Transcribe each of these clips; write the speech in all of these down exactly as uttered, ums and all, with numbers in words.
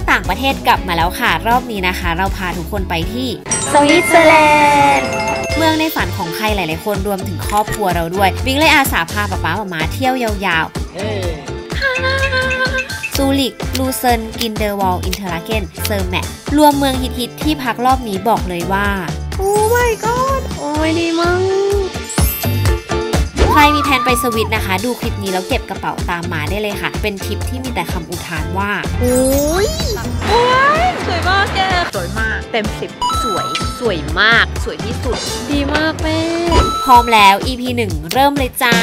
ต่างประเทศกลับมาแล้วค่ะรอบนี้นะคะเราพาทุกคนไปที่สวิตเซอร์แลนด์เมืองในฝันของใครหลายๆคนรวมถึงครอบครัวเราด้วยบิงเลยอาสาพาป๊าป๊าหม่าเที่ยวยาวๆซูริกลูเซิร์นกินเดอร์วอลอินเทอร์ลาเกนเซอร์แมทรวมเมืองฮิตๆที่พักรอบนี้บอกเลยว่าโอ้ my god โอ้ยดีมากใครมีแผนไปสวิตนะคะดูคลิปนี้แล้วเก็บกระเป๋าตามมาได้เลยค่ะเป็นทริปที่มีแต่คำอุทานว่าโอ้ยโอ้ยสวยมากแกสวยมากเต็มสิบสวยสวยมากสวยที่สุดดีมากแม่พร้อมแล้ว อี พี หนึ่งเริ่มเลยจ้า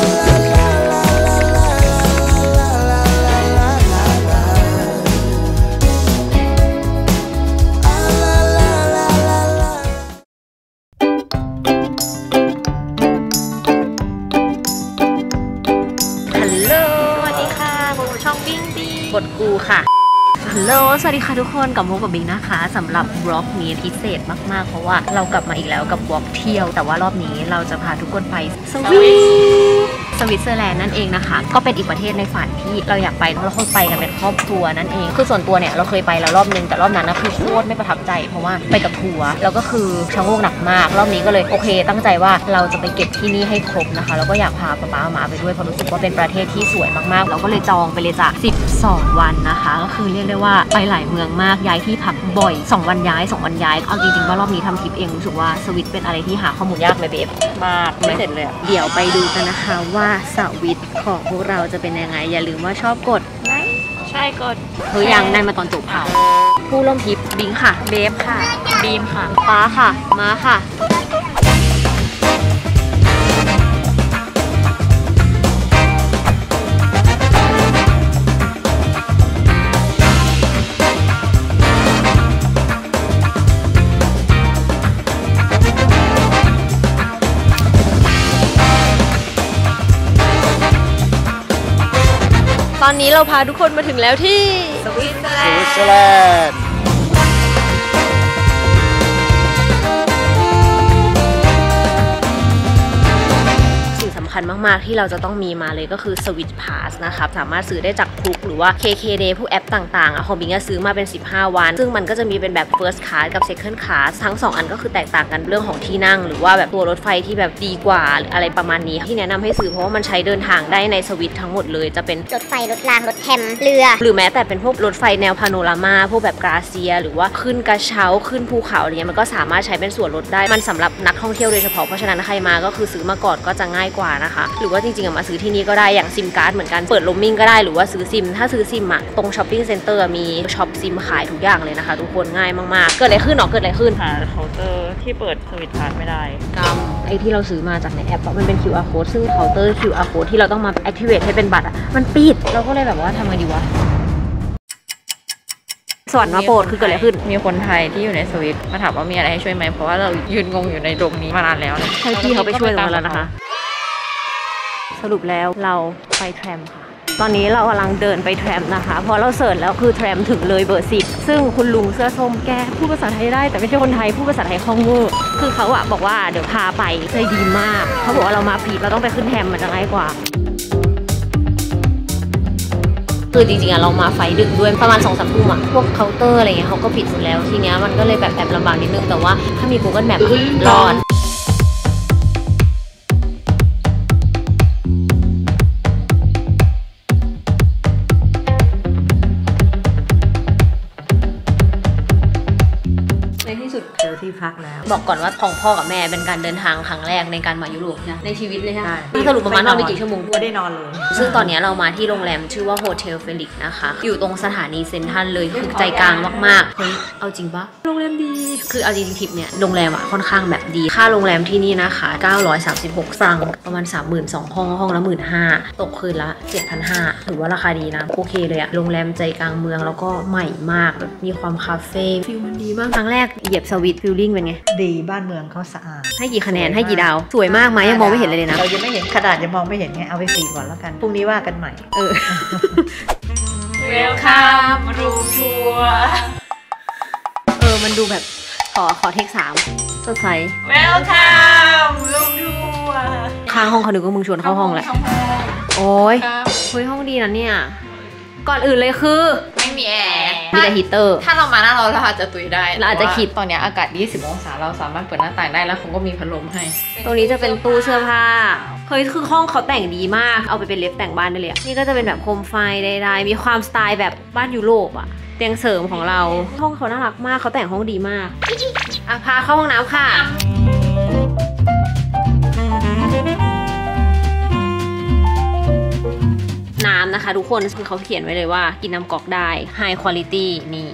กดกูค่ะฮัลโหลสวัสดีค่ะทุกคนกับโมกับบิงนะคะสำหรับบล็อกนี้พิเศษมากๆเพราะว่าเรากลับมาอีกแล้วกับบล็อกเที่ยวแต่ว่ารอบนี้เราจะพาทุกคนไปสวิตสวิตเซอร์แลนด์นั่นเองนะคะก็เป็นอีกประเทศในฝันที่เราอยากไปเพราะเราเคยไปกันเป็นครอบครัวนั่นเองคือส่วนตัวเนี่ยเราเคยไปแล้วรอบนึงแต่รอบนั้นนะคือโคตรไม่ประทับใจเพราะว่าไปกับทัวร์แล้วก็คือชะโงกหนักมากรอบนี้ก็เลยโอเคตั้งใจว่าเราจะไปเก็บที่นี่ให้ครบนะคะแล้วก็อยากพาป๊าป๊าหมาไปด้วยเพราะรู้สึกว่าเป็นประเทศที่สวยมากๆเราก็เลยจองไปเลยจ้ะสิบสองวันนะคะก็คือเรียกได้ว่าไปหลายเมืองมากย้ายที่พักบ่อยสองวันย้ายสองวันย้ายเอาจริงๆว่ารอบนี้ทำทริปเองรู้สึกว่าสวิตเป็นอะไรที่หาข้อมูลยากเลยเบบมากไม่เสร็จเลยเดี๋ยวไปดูกันนะคะว่าสวิตของพวกเราจะเป็นยังไงอย่าลืมว่าชอบกดไลค์ใช่กดเฮ้ยยังได้มาตอนจบค่ะผู้ร่วมทริปบิงค่ะเบฟค่ะบีมค่ะป้าค่ะมาค่ะตอนนี้เราพาทุกคนมาถึงแล้วที่สวิตเซอร์แลนด์สำคัญมากๆที่เราจะต้องมีมาเลยก็คือ Switch Pass นะครับสามารถซื้อได้จากคลุกหรือว่า เค เค Day พวกแอปต่างๆอ่ะของบิงก็ซื้อมาเป็นสิบห้าวันซึ่งมันก็จะมีเป็นแบบ First Class กับ Second Class ทั้งสองอันก็คือแตกต่างกันเรื่องของที่นั่งหรือว่าแบบตัวรถไฟที่แบบดีกว่าหรืออะไรประมาณนี้ที่แนะนำให้ซื้อเพราะว่ามันใช้เดินทางได้ในสวิตทั้งหมดเลยจะเป็นรถไฟรถรางรถแทมเรือหรือแม้แต่เป็นพวกรถไฟแนวพาโนรามาพวกแบบกราเซียหรือว่าขึ้นกระเช้าขึ้นภูเขาอะไรเงี้ยมันก็สามารถใช้เป็นส่วนลดได้มันสำหรับนักท่องเที่ยวโดยเฉพาะเพราะฉะนั้นใครมาก็คือซื้อมาก่อนก็จะง่ายกว่านะคะหรือว่าจริงๆมาซื้อที่นี่ก็ได้อย่างซิมการ์ดเหมือนกันเปิดโรมมิ่งก็ได้หรือว่าซื้อซิมถ้าซื้อซิมอะตรงช้อปปิ้งเซ็นเตอร์มีช็อปซิมขายทุกอย่างเลยนะคะทุกคนง่ายมากๆเกิดอะไรขึ้นหรอเกิดอะไรขึ้นหาเคาน์เตอร์ที่เปิดสวิตช์พาสไม่ได้กำไอที่เราซื้อมาจากในแอปมันเป็น คิว อาร์ code ซึ่งเคาน์เตอร์ คิว อาร์ code ที่เราต้องมา activate ให้เป็นบัตรอะมันปิดเราก็เลยแบบว่าทำไงดีวะสวรรค์มาโปรดคือเกิดอะไรขึ้นมีคนไทยที่อยู่ในสวิตมาถามว่ามีอะไรให้ช่วยไหมเพราะว่าเรายืนงงอยู่ในตรงนี้มานานแล้วใช่พี่เขาไปช่วยเราแล้วนะคะสรุปแล้วเราไปแทรมค่ะตอนนี้เรากำลังเดินไปแทรมนะคะพอเราเสิร์ชแล้วคือแทรมถึงเลยเบอร์สิบซึ่งคุณลุงเสื้อส้มแกพูดภาษาไทยได้แต่ไม่ใช่คนไทยพูดภาษาไทยคล่องเวอร์คือเขาอะบอกว่าเดี๋ยวพาไปใจดีมากเขาบอกว่าเรามาผิดเราต้องไปขึ้นแทรมมันจะง่ายกว่าคือจริงๆอะเรามาไฟดึกด้วยประมาณสองสามทุ่มอะพวกเคาน์เตอร์อะไรเงี้ยเขาก็ปิดหมดแล้วทีเนี้ยมันก็เลยแบบแอบลำบากนิดนึงแต่ว่าถ้ามี Google Map รอดเจอที่พักแล้วบอกก่อนว่าของพ่อกับแม่เป็นการเดินทางครั้งแรกในการมายุโรปนะในชีวิตเลยค่ะสรุปประมาณนอนไปกี่ชั่วโมงไม่ได้นอนเลยซึ่งตอนนี้เรามาที่โรงแรมชื่อว่าโฮเทลเฟลิกนะคะอยู่ตรงสถานีเซ็นทรัลเลยคือใจกลางมากๆเฮ้ยเอาจริงปะโรงแรมดีคือเอาจริงทริปเนี่ยโรงแรมอะค่อนข้างแบบดีค่าโรงแรมที่นี่นะคะเก้าร้อยสามสิบหกฟรังประมาณ สามหมื่นสองพัน ห้องห้องละ หนึ่งหมื่นห้าพัน ตกคืนละ เจ็ดพันห้าร้อย ถือว่าราคาดีนะโอเคเลยอะโรงแรมใจกลางเมืองแล้วก็ใหม่มากแบบมีความคาเฟ่ฟิลมันดีมากครั้งแรกเหยียบสวิตฟิลลิ่งเป็นไงดีบ้านเมืองเขาสะอาดให้กี่คะแนนให้กี่ดาวสวยมากไหมยังมองไม่เห็นเลยนะเรายังไม่เห็นขนาดยังมองไม่เห็นไงเอาไปสี่ก่อนแล้วกันพรุ่งนี้ว่ากันใหม่เออ Welcome room tour เออมันดูแบบขอขอเทคสามสดใส Welcome room tour ข้างห้องเขานึกว่ามึงชวนเข้าห้องแหละโอ้ยเฮ้ยห้องดีนะเนี่ยก่อนอื่นเลยคือไม่มีแอร์มีแต่ฮีเตอร์ถ้าเรามาหน้าร้อนเราอาจจะตุยได้เราอาจจะคิดตอนนี้อากาศยี่สิบองศาเราสามารถเปิดหน้าต่างได้แล้วเขาก็มีพัดลมให้ตรงนี้จะเป็นตู้เสื้อผ้าเฮ้ยคือห้องเขาแต่งดีมากเอาไปเป็นเล็บแต่งบ้านได้เลยนี่ก็จะเป็นแบบโคมไฟใดๆมีความสไตล์แบบบ้านยุโรปอะเตียงเสริมของเราห้องเขาน่ารักมากเขาแต่งห้องดีมากอ่ะพาเข้าห้องน้ำค่ะน้ำนะคะทุกคนคือเขาเขียนไว้เลยว่ากินน้ำก๊อกได้ High Quality นี่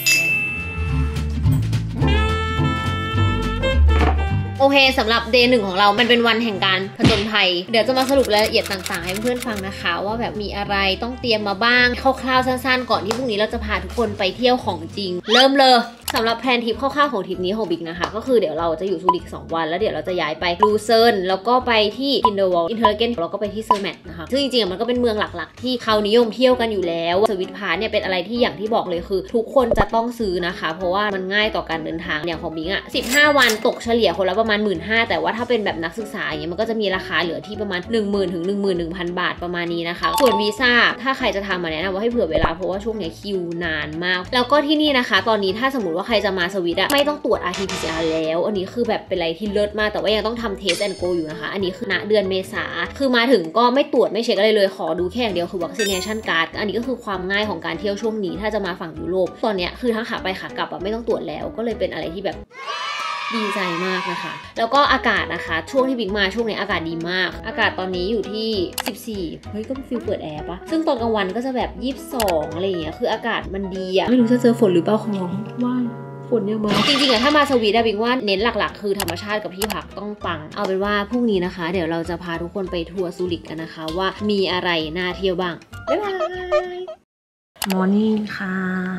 โอเคสำหรับเดย์หนึ่งของเรามันเป็นวันแห่งการผจญภัยเดี๋ยวจะมาสรุปรายละเอียดต่างๆให้เพื่อนฟังนะคะว่าแบบมีอะไรต้องเตรียมมาบ้างคร่าวๆสั้นๆก่อนที่พรุ่งนี้เราจะพาทุกคนไปเที่ยวของจริงเริ่มเลยสำหรับแพลนทริปคร่าวๆของทริปนี้ของบิ๊กนะคะก็คือเดี๋ยวเราจะอยู่ซูริกสองวันแล้วเดี๋ยวเราจะย้ายไปลูเซิร์นแล้วก็ไปที่ทินเดอร์วอลอินเทอร์เกนแล้วก็ไปที่เซอร์แมตนะคะซึ่งจริงๆมันก็เป็นเมืองหลักๆที่เขานิยมเที่ยวกันอยู่แล้วสวิตพาร์ทเนี่ยเป็นอะไรที่อย่างที่บอกเลยคือทุกคนจะต้องซื้อนะคะเพราะว่ามันง่ายต่อการเดินทางอย่างของบิ๊กอะสิบห้าวันตกเฉลี่ยคนละประมาณ หนึ่งหมื่นห้าพัน แต่ว่าถ้าเป็นแบบนักศึกษาอย่างเงี้ยมันก็จะมีราคาเหลือที่ประมาณ หนึ่งหมื่น ถึง หนึ่งหมื่นหนึ่งพัน บาทประมาณนี้นะคะส่วนวีซ่าถ้าใครจะทำมาแนะนำว่าให้เผื่อเวลาเพราะว่าช่วงนี้คิวนานมากแล้วก็ที่นี่นะคะตอนนี้ถ้าสมมติว่าใครจะมาสวิตอะไม่ต้องตรวจ อาร์ ที พี ซี อาร์ แล้วอันนี้คือแบบเป็นอะไรที่เลิศมากแต่ว่ายังต้องทำ Test and Go อยู่นะคะอันนี้คือณเดือนเมษาคือมาถึงก็ไม่ตรวจไม่เช็คอะไรเลยขอดูแค่อย่างเดียวคือ vaccination card อันนี้ก็คือความง่ายของการเที่ยวช่วงนี้ถ้าจะมาฝั่งยุโรปตอนนี้คือทั้งขาไปขากลับอะไม่ต้องตรวจแล้วก็เลยเป็นอะไรที่แบบดีใจมากนะคะแล้วก็อากาศนะคะช่วงที่บิ๊กมาช่วงนี้อากาศดีมากอากาศตอนนี้อยู่ที่สิบสี่เฮ้ยก็ฟิลเปิดแอร์ปะซึ่งตอนกลางวันก็จะแบบยี่สิบสองอะไรอย่างเงี้ยคืออากาศมันดีอะไม่รู้จะเจอฝนหรือเปล่าของว่าฝนเยอะมากจริงๆอะถ้ามาสวีทอะบิ๊กว่าเน้นหลักๆคือธรรมชาติกับที่พักต้องปังเอาเป็นว่าพรุ่งนี้นะคะเดี๋ยวเราจะพาทุกคนไปทัวร์ซูริกกันนะคะว่ามีอะไรน่าเที่ยวบ้างบ๊ายบายมอร์นิ่งค่ะ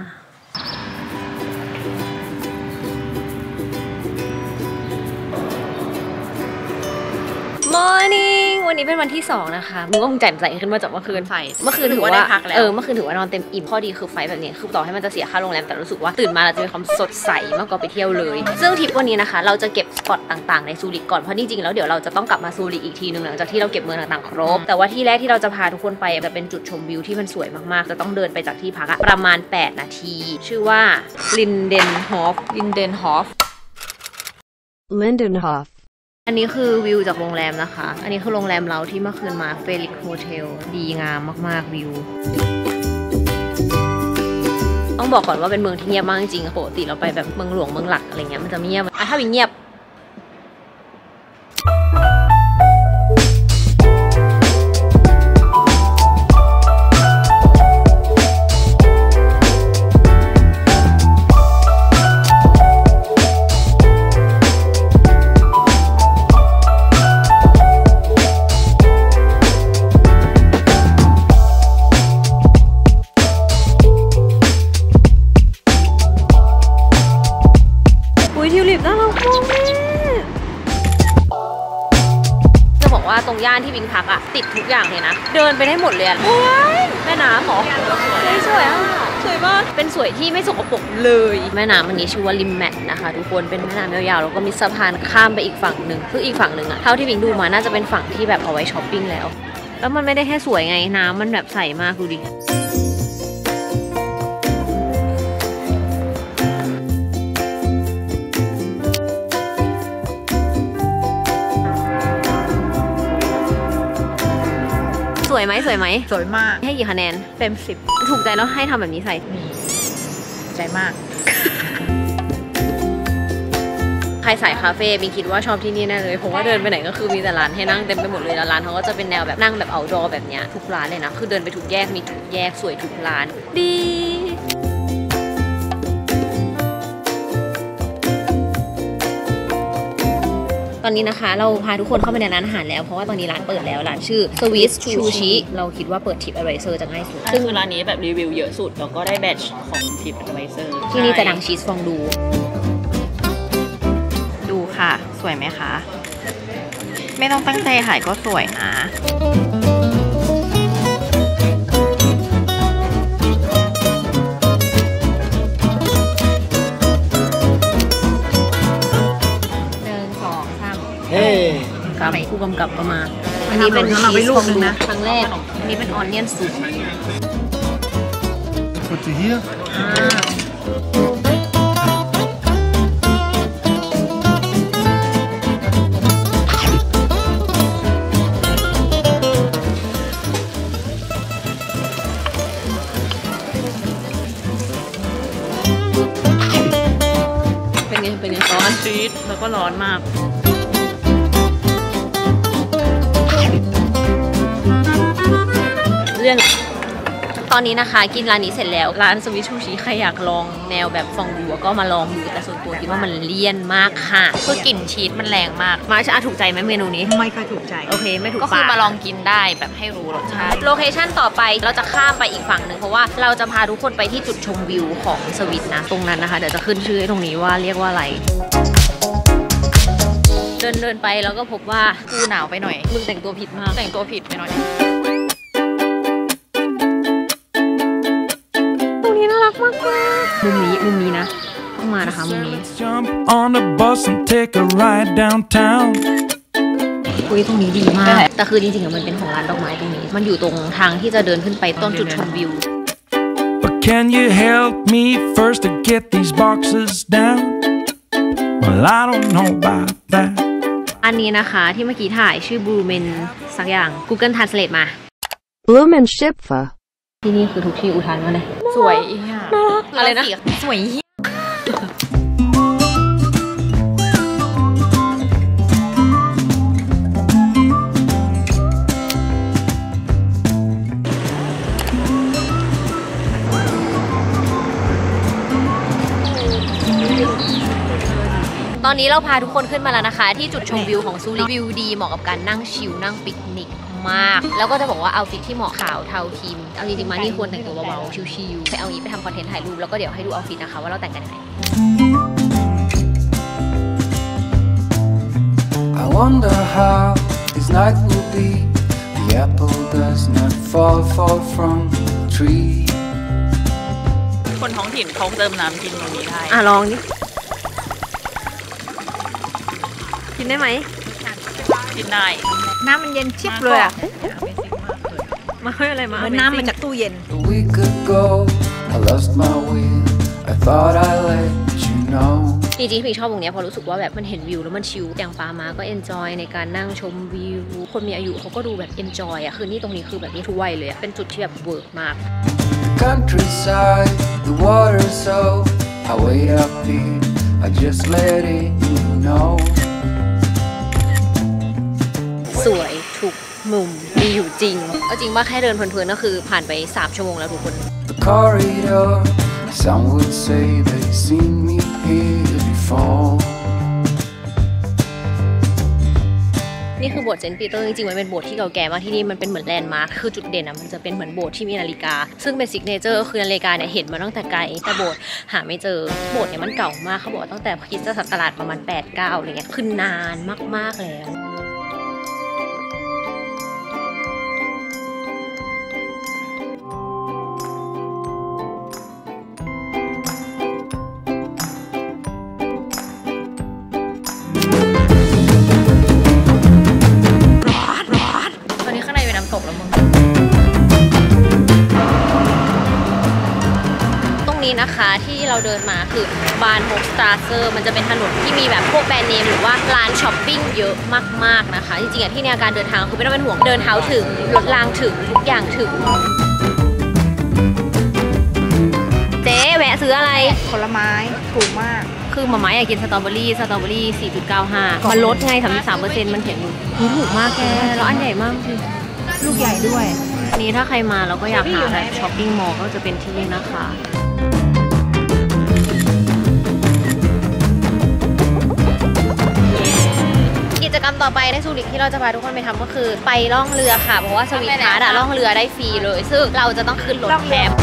Morning วันนี้เป็นวันที่สองนะคะมึงว่ามึงแจ่มใสขึ้นมาจากเมื่อคืนไฟเมื่อคืนถือว่าเออเมื่อคืนถือว่านอนเต็มอิ่มข้อดีคือไฟแบบนี้คือต่อให้มันจะเสียค่าโรงแรมแต่รู้สึกว่าตื่นมาเราจะมีความสดใสมากกว่าไปเที่ยวเลยซึ่งทริปวันนี้นะคะเราจะเก็บสปอตต่างๆในซูริกก่อนเพราะจริงๆแล้วเดี๋ยวเราจะต้องกลับมาซูริกอีกทีนึงหลังจากที่เราเก็บเมืองต่างๆครบแต่ว่าที่แรกที่เราจะพาทุกคนไปจะเป็นจุดชมวิวที่มันสวยมากๆจะต้องเดินไปจากที่พักประมาณแปดนาทีชื่อว่าลินเดนฮอฟลินเดนฮอฟลินเดนฮอฟอันนี้คือวิวจากโรงแรมนะคะอันนี้คือโรงแรมเราที่เมื่อคืนมาเฟลิกโฮเทลดีงามมากๆวิวต้องบอกก่อนว่าเป็นเมืองที่เงียบมากจริงๆปกติเราไปแบบเมืองหลวงเมืองหลักอะไรเงี้ยมันจะเงียบอ่ะถ้าวิ่งเงียบตรงย่านที่วิงพักอะติดทุกอย่างเลยนะเดินไปได้หมดเลยอะแม่น้ำหรอสวยอะสวยมากเป็นสวยที่ไม่สกปรกเลยแม่น้ำอันนี้ชื่อว่าริมแมทนะคะทุกคนเป็นแม่น้ำยาวๆแล้วก็มีสะพานข้ามไปอีกฝั่งหนึ่งซึ่งอีกฝั่งหนึ่งอะเท่าที่วิงดูมาน่าจะเป็นฝั่งที่แบบเอาไว้ช้อปปิ้งแล้วแล้วมันไม่ได้แค่สวยไงน้ำมันแบบใสมากดูดิสวยไหมสวยไหมสวยมากให้กี่คะแนนเต็มสิบถูกใจแล้วให้ทำแบบนี้ใส่ใจมากใครสายคาเฟ่บิงคิดว่าชอบที่นี่แน่เลยผมว่าเดินไปไหนก็คือมีแต่ร้านให้นั่งเต็มไปหมดเลยแล้วร้านเขาก็จะเป็นแนวแบบนั่งแบบเอาท์ดอร์แบบเนี้ยทุกร้านเลยนะคือเดินไปทุกแยกมีทุกแยกสวยทุกร้านดีตอนนี้นะคะเราพาทุกคนเข้าไปในร้านอาหารแล้วเพราะว่าตอนนี้ร้านเปิดแล้วร้านชื่อ Swiss Sushi เราคิดว่าเปิด Tip Advisor จะง่ายสุดซึ่งร้านนี้แบบรีวิวเยอะสุดแล้วก็ได้แบตช์ของ Tip Advisor ที่นี่จะดังชีสฟองดูดูค่ะสวยไหมคะไม่ต้องตั้งใจถ่ายก็สวยนะเฮ้กำผู้กำกับก็มาอันนี้เป็นชีสฟองดูครั้งแรกอันนี้เป็นออนเนียนซุป put it here. เป็นไงเป็นไงร้อนจี๊ดแล้วก็ร้อนมากเรื่องตอนนี้นะคะกินร้านนี้เสร็จแล้วร้านสวิชชูชิใครอยากลองแนวแบบฟองดูก็มาลองดูแต่ส่วนตัวคิดว่ามันเลี่ยนมากค่ะคือกลิ่นชีสมันแรงมากมาจะถูกใจไหมเมนูนี้ไม่ค่อยถูกใจโอเคไม่ถูกก็คือมาลองกินได้แบบให้รู้รสชาติโลเคชั่นต่อไปเราจะข้ามไปอีกฝั่งหนึ่งเพราะว่าเราจะพาทุกคนไปที่จุดชมวิวของสวิตนะตรงนั้นนะคะเดี๋ยวจะขึ้นชื่อตรงนี้ว่าเรียกว่าอะไรเดินเดินไปแล้วก็พบว่ากูหนาวไปหน่อยมึงแต่งตัวผิดมากแต่งตัวผิดไปหน่อยมุมนี้มุมนี้นะต้องมานะคะมุมนี้อุ้ยตรงนี้ดีมากแต่คือจริงๆมันเป็นของร้านดอกไม้ตรงนี้มันอยู่ตรงทางที่จะเดินขึ้นไปต้นจุดชมวิว But can you help me first to get these boxes down? Well, I don't know about that. อันนี้นะคะที่เมื่อกี้ถ่ายชื่อ Blue Men สักอย่าง Google Translate มา Blue Men Shipfa ที่นี่คือทุกที่อุทานว่าไงสวยอีห่าอะไรนะสวยตอนนี้เราพาทุกคนขึ้นมาแล้วนะคะที่จุดชมวิวของซูริควิวดีเหมาะกับการนั่งชิลนั่งปิกนิกมากแล้วก็จะบอกว่าเอาฟิตที่เหมาะขาวเทาทีมเอาจริงๆมานี่ควรแต่งตัวเบาๆชิลๆไปเอานี้ไปทำคอนเทนต์ถ่ายรูปแล้วก็เดี๋ยวให้ดูเอาฟิตนะคะว่าเราแต่งกันยังไง I wonder how this night will be. The apple does not fall far from the tree. คนท้องถิ่นเขาเติมน้ำกินตรงนี้ได้อ่ะลองดิกินได้ไหมกินได้น้ำมันเย็นชิบเลยอ่ะมาให้อะไรมาเหมือนน้ำมันจากตู้เย็น A week ago I lost my way. I thought I let you know. จริงๆพี่ชอบตรงนี้เพราะรู้สึกว่าแบบมันเห็นวิวแล้วมันชิลอย่างปามาก็เอนจอยในการนั่งชมวิวคนมีอายุเขาก็ดูแบบเอนจอยอ่ะคือนี่ตรงนี้คือแบบนี้ทุกวัยเลยอ่ะเป็นจุดที่แบบเวิร์กมาก Countryside, the water so I wait up here. I just let it you know. สวยทุกมุมมีอยู่จริงก็จริงว่าแค่เดินเพลินๆก็คือผ่านไปสามชั่วโมงแล้วทุกคน The corridor, some would say they've seen me here before. นี่คือโบสถ์เซนต์ปีเตอร์จริงๆมันเป็นโบสถ์ที่เก่าแก่มากที่นี่มันเป็นเหมือนแลนด์มาร์คคือจุดเด่นอ่ะมันจะเป็นเหมือนโบสถ์ที่มีนาฬิกาซึ่งเป็นซิกเนเจอร์คือนาฬิกาเนี่ยเห็นมาตั้งแต่ไกลแต่โบสถ์หาไม่เจอโบสถ์เนี่ยมันเก่ามากเขาบอกตั้งแต่คริสตศักราชประมาณแปด เก้าอะไรเงี้ยคือนานมากๆแล้วตกแล้วมึงตรงนี้นะคะที่เราเดินมาคือบานโฮสตราเซอร์มันจะเป็นถนนที่มีแบบพวกแบรนด์เนมหรือว่าร้านช้อปปิ้งเยอะมากๆนะคะจริงๆอ่ะที่เนี่ยการเดินทางคือไม่ต้องเป็นห่วงเดินเท้าถึงรถรางถึงทุกอย่างถึงเจ๊แวะซื้ออะไรผลไม้ถูกมากคือหม่าม้าอยากกินสตรอเบอรี่สตรอเบอรี่ สี่จุดเก้าห้า มันลดไง สามสิบสามเปอร์เซ็นต์ มันเขียนอยู่ถูกมากแกแล้วอันใหญ่มากคือลูกใหญ่ด้วยนี้ถ้าใครมาแล้วก็อยากหาแบบช้อปปิ้งมอลล์ก็จะเป็นที่นี่นะคะกิจกรรมต่อไปในซูริคที่เราจะพาทุกคนไปทำก็คือไปล่องเรือค่ะเพราะว่าสวีทฮาร์ดล่องเรือได้ฟรีเลยซึ่งเราจะต้องขึ้นรถแคป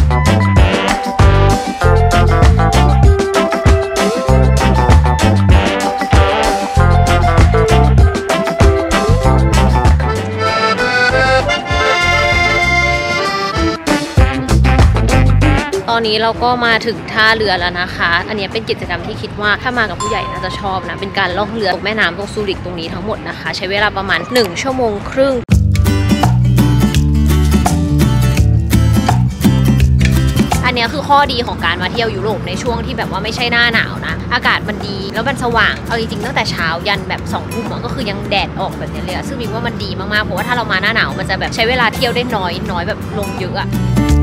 ตอนนี้เราก็มาถึงท่าเรือแล้วนะคะอันนี้เป็นกิจกรรมที่คิดว่าถ้ามากับผู้ใหญ่น่าจะชอบนะเป็นการล่องเรือตกแม่น้ำตรงซูริคตรงนี้ทั้งหมดนะคะใช้เวลาประมาณหนึ่งชั่วโมงครึ่งอันนี้คือข้อดีของการมาเที่ยวยุโรปในช่วงที่แบบว่าไม่ใช่หน้าหนาวนะอากาศมันดีแล้วมันสว่างเอาจริงๆตั้งแต่เช้ายันแบบสองทุ่มก็คือยังแดดออกแบบนี้เลยซึ่งมินว่ามันดีมากๆเพราะว่าถ้าเรามาหน้าหนาวมันจะแบบใช้เวลาเที่ยวได้น้อยน้อยแบบลงเยอะอะ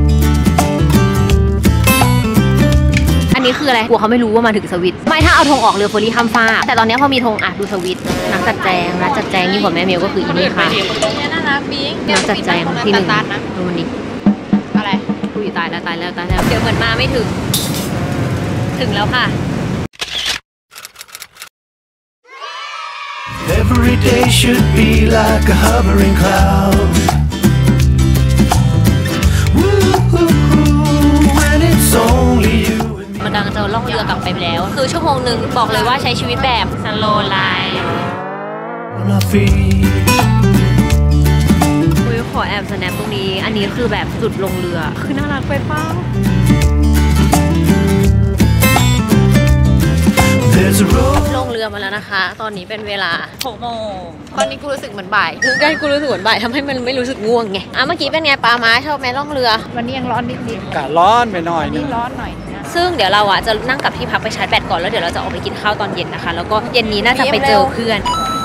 อันนี้คืออะไรกลัวเขาไม่รู้ว่ามาถึงสวิตไม่ถ้าเอาธงออกเรือเฟอร์รี่ข้ามฟากแต่ตอนนี้พอมีธงอ่ะดูสวิตนักจัดแจงนักจัดแจงยิ่งกว่าแม่เมลก็คืออีนี่ค่ะนักจัดแจงที่หนึ่งดูมันดิอะไรกูตายแล้วตายแล้วตายแล้วเดี๋ยวเหมือนมาไม่ถึงถึงแล้วค่ะ Every day should be like a hovering cloud. When it's only you. มันกำลังจะล่องเรือกลับไปแล้วคือชั่วโมงหนึ่งบอกเลยว่าใช้ชีวิตแบบสโลว์ไลฟ์คุยขอแอบสแนปตรงนี้อันนี้คือแบบจุดลงเรือคือน่ารักไปเป้าลงเรือมาแล้วนะคะตอนนี้เป็นเวลาหกโมงตอนนี้กูรู้สึกเหมือนบ่ายคือได้กูรู้สึกเหมือนบ่ายทำให้มันไม่รู้สึกง่วงไงอ่ะเมื่อกี้เป็นไงปลาม้าชอบไหมล่องเรือวันนี้ยังร้อนนิดนิดอากาศร้อนไปหน่อยนึนี่งร้อนหน่อยนะซึ่งเดี๋ยวเราอ่ะจะนั่งกลับที่พักไปชาร์จแบตก่อนแล้วเดี๋ยวเราจะออกไปกินข้าวตอนเย็นนะคะแล้วก็เย็นนี้น่าจะไปเจอเพื่อน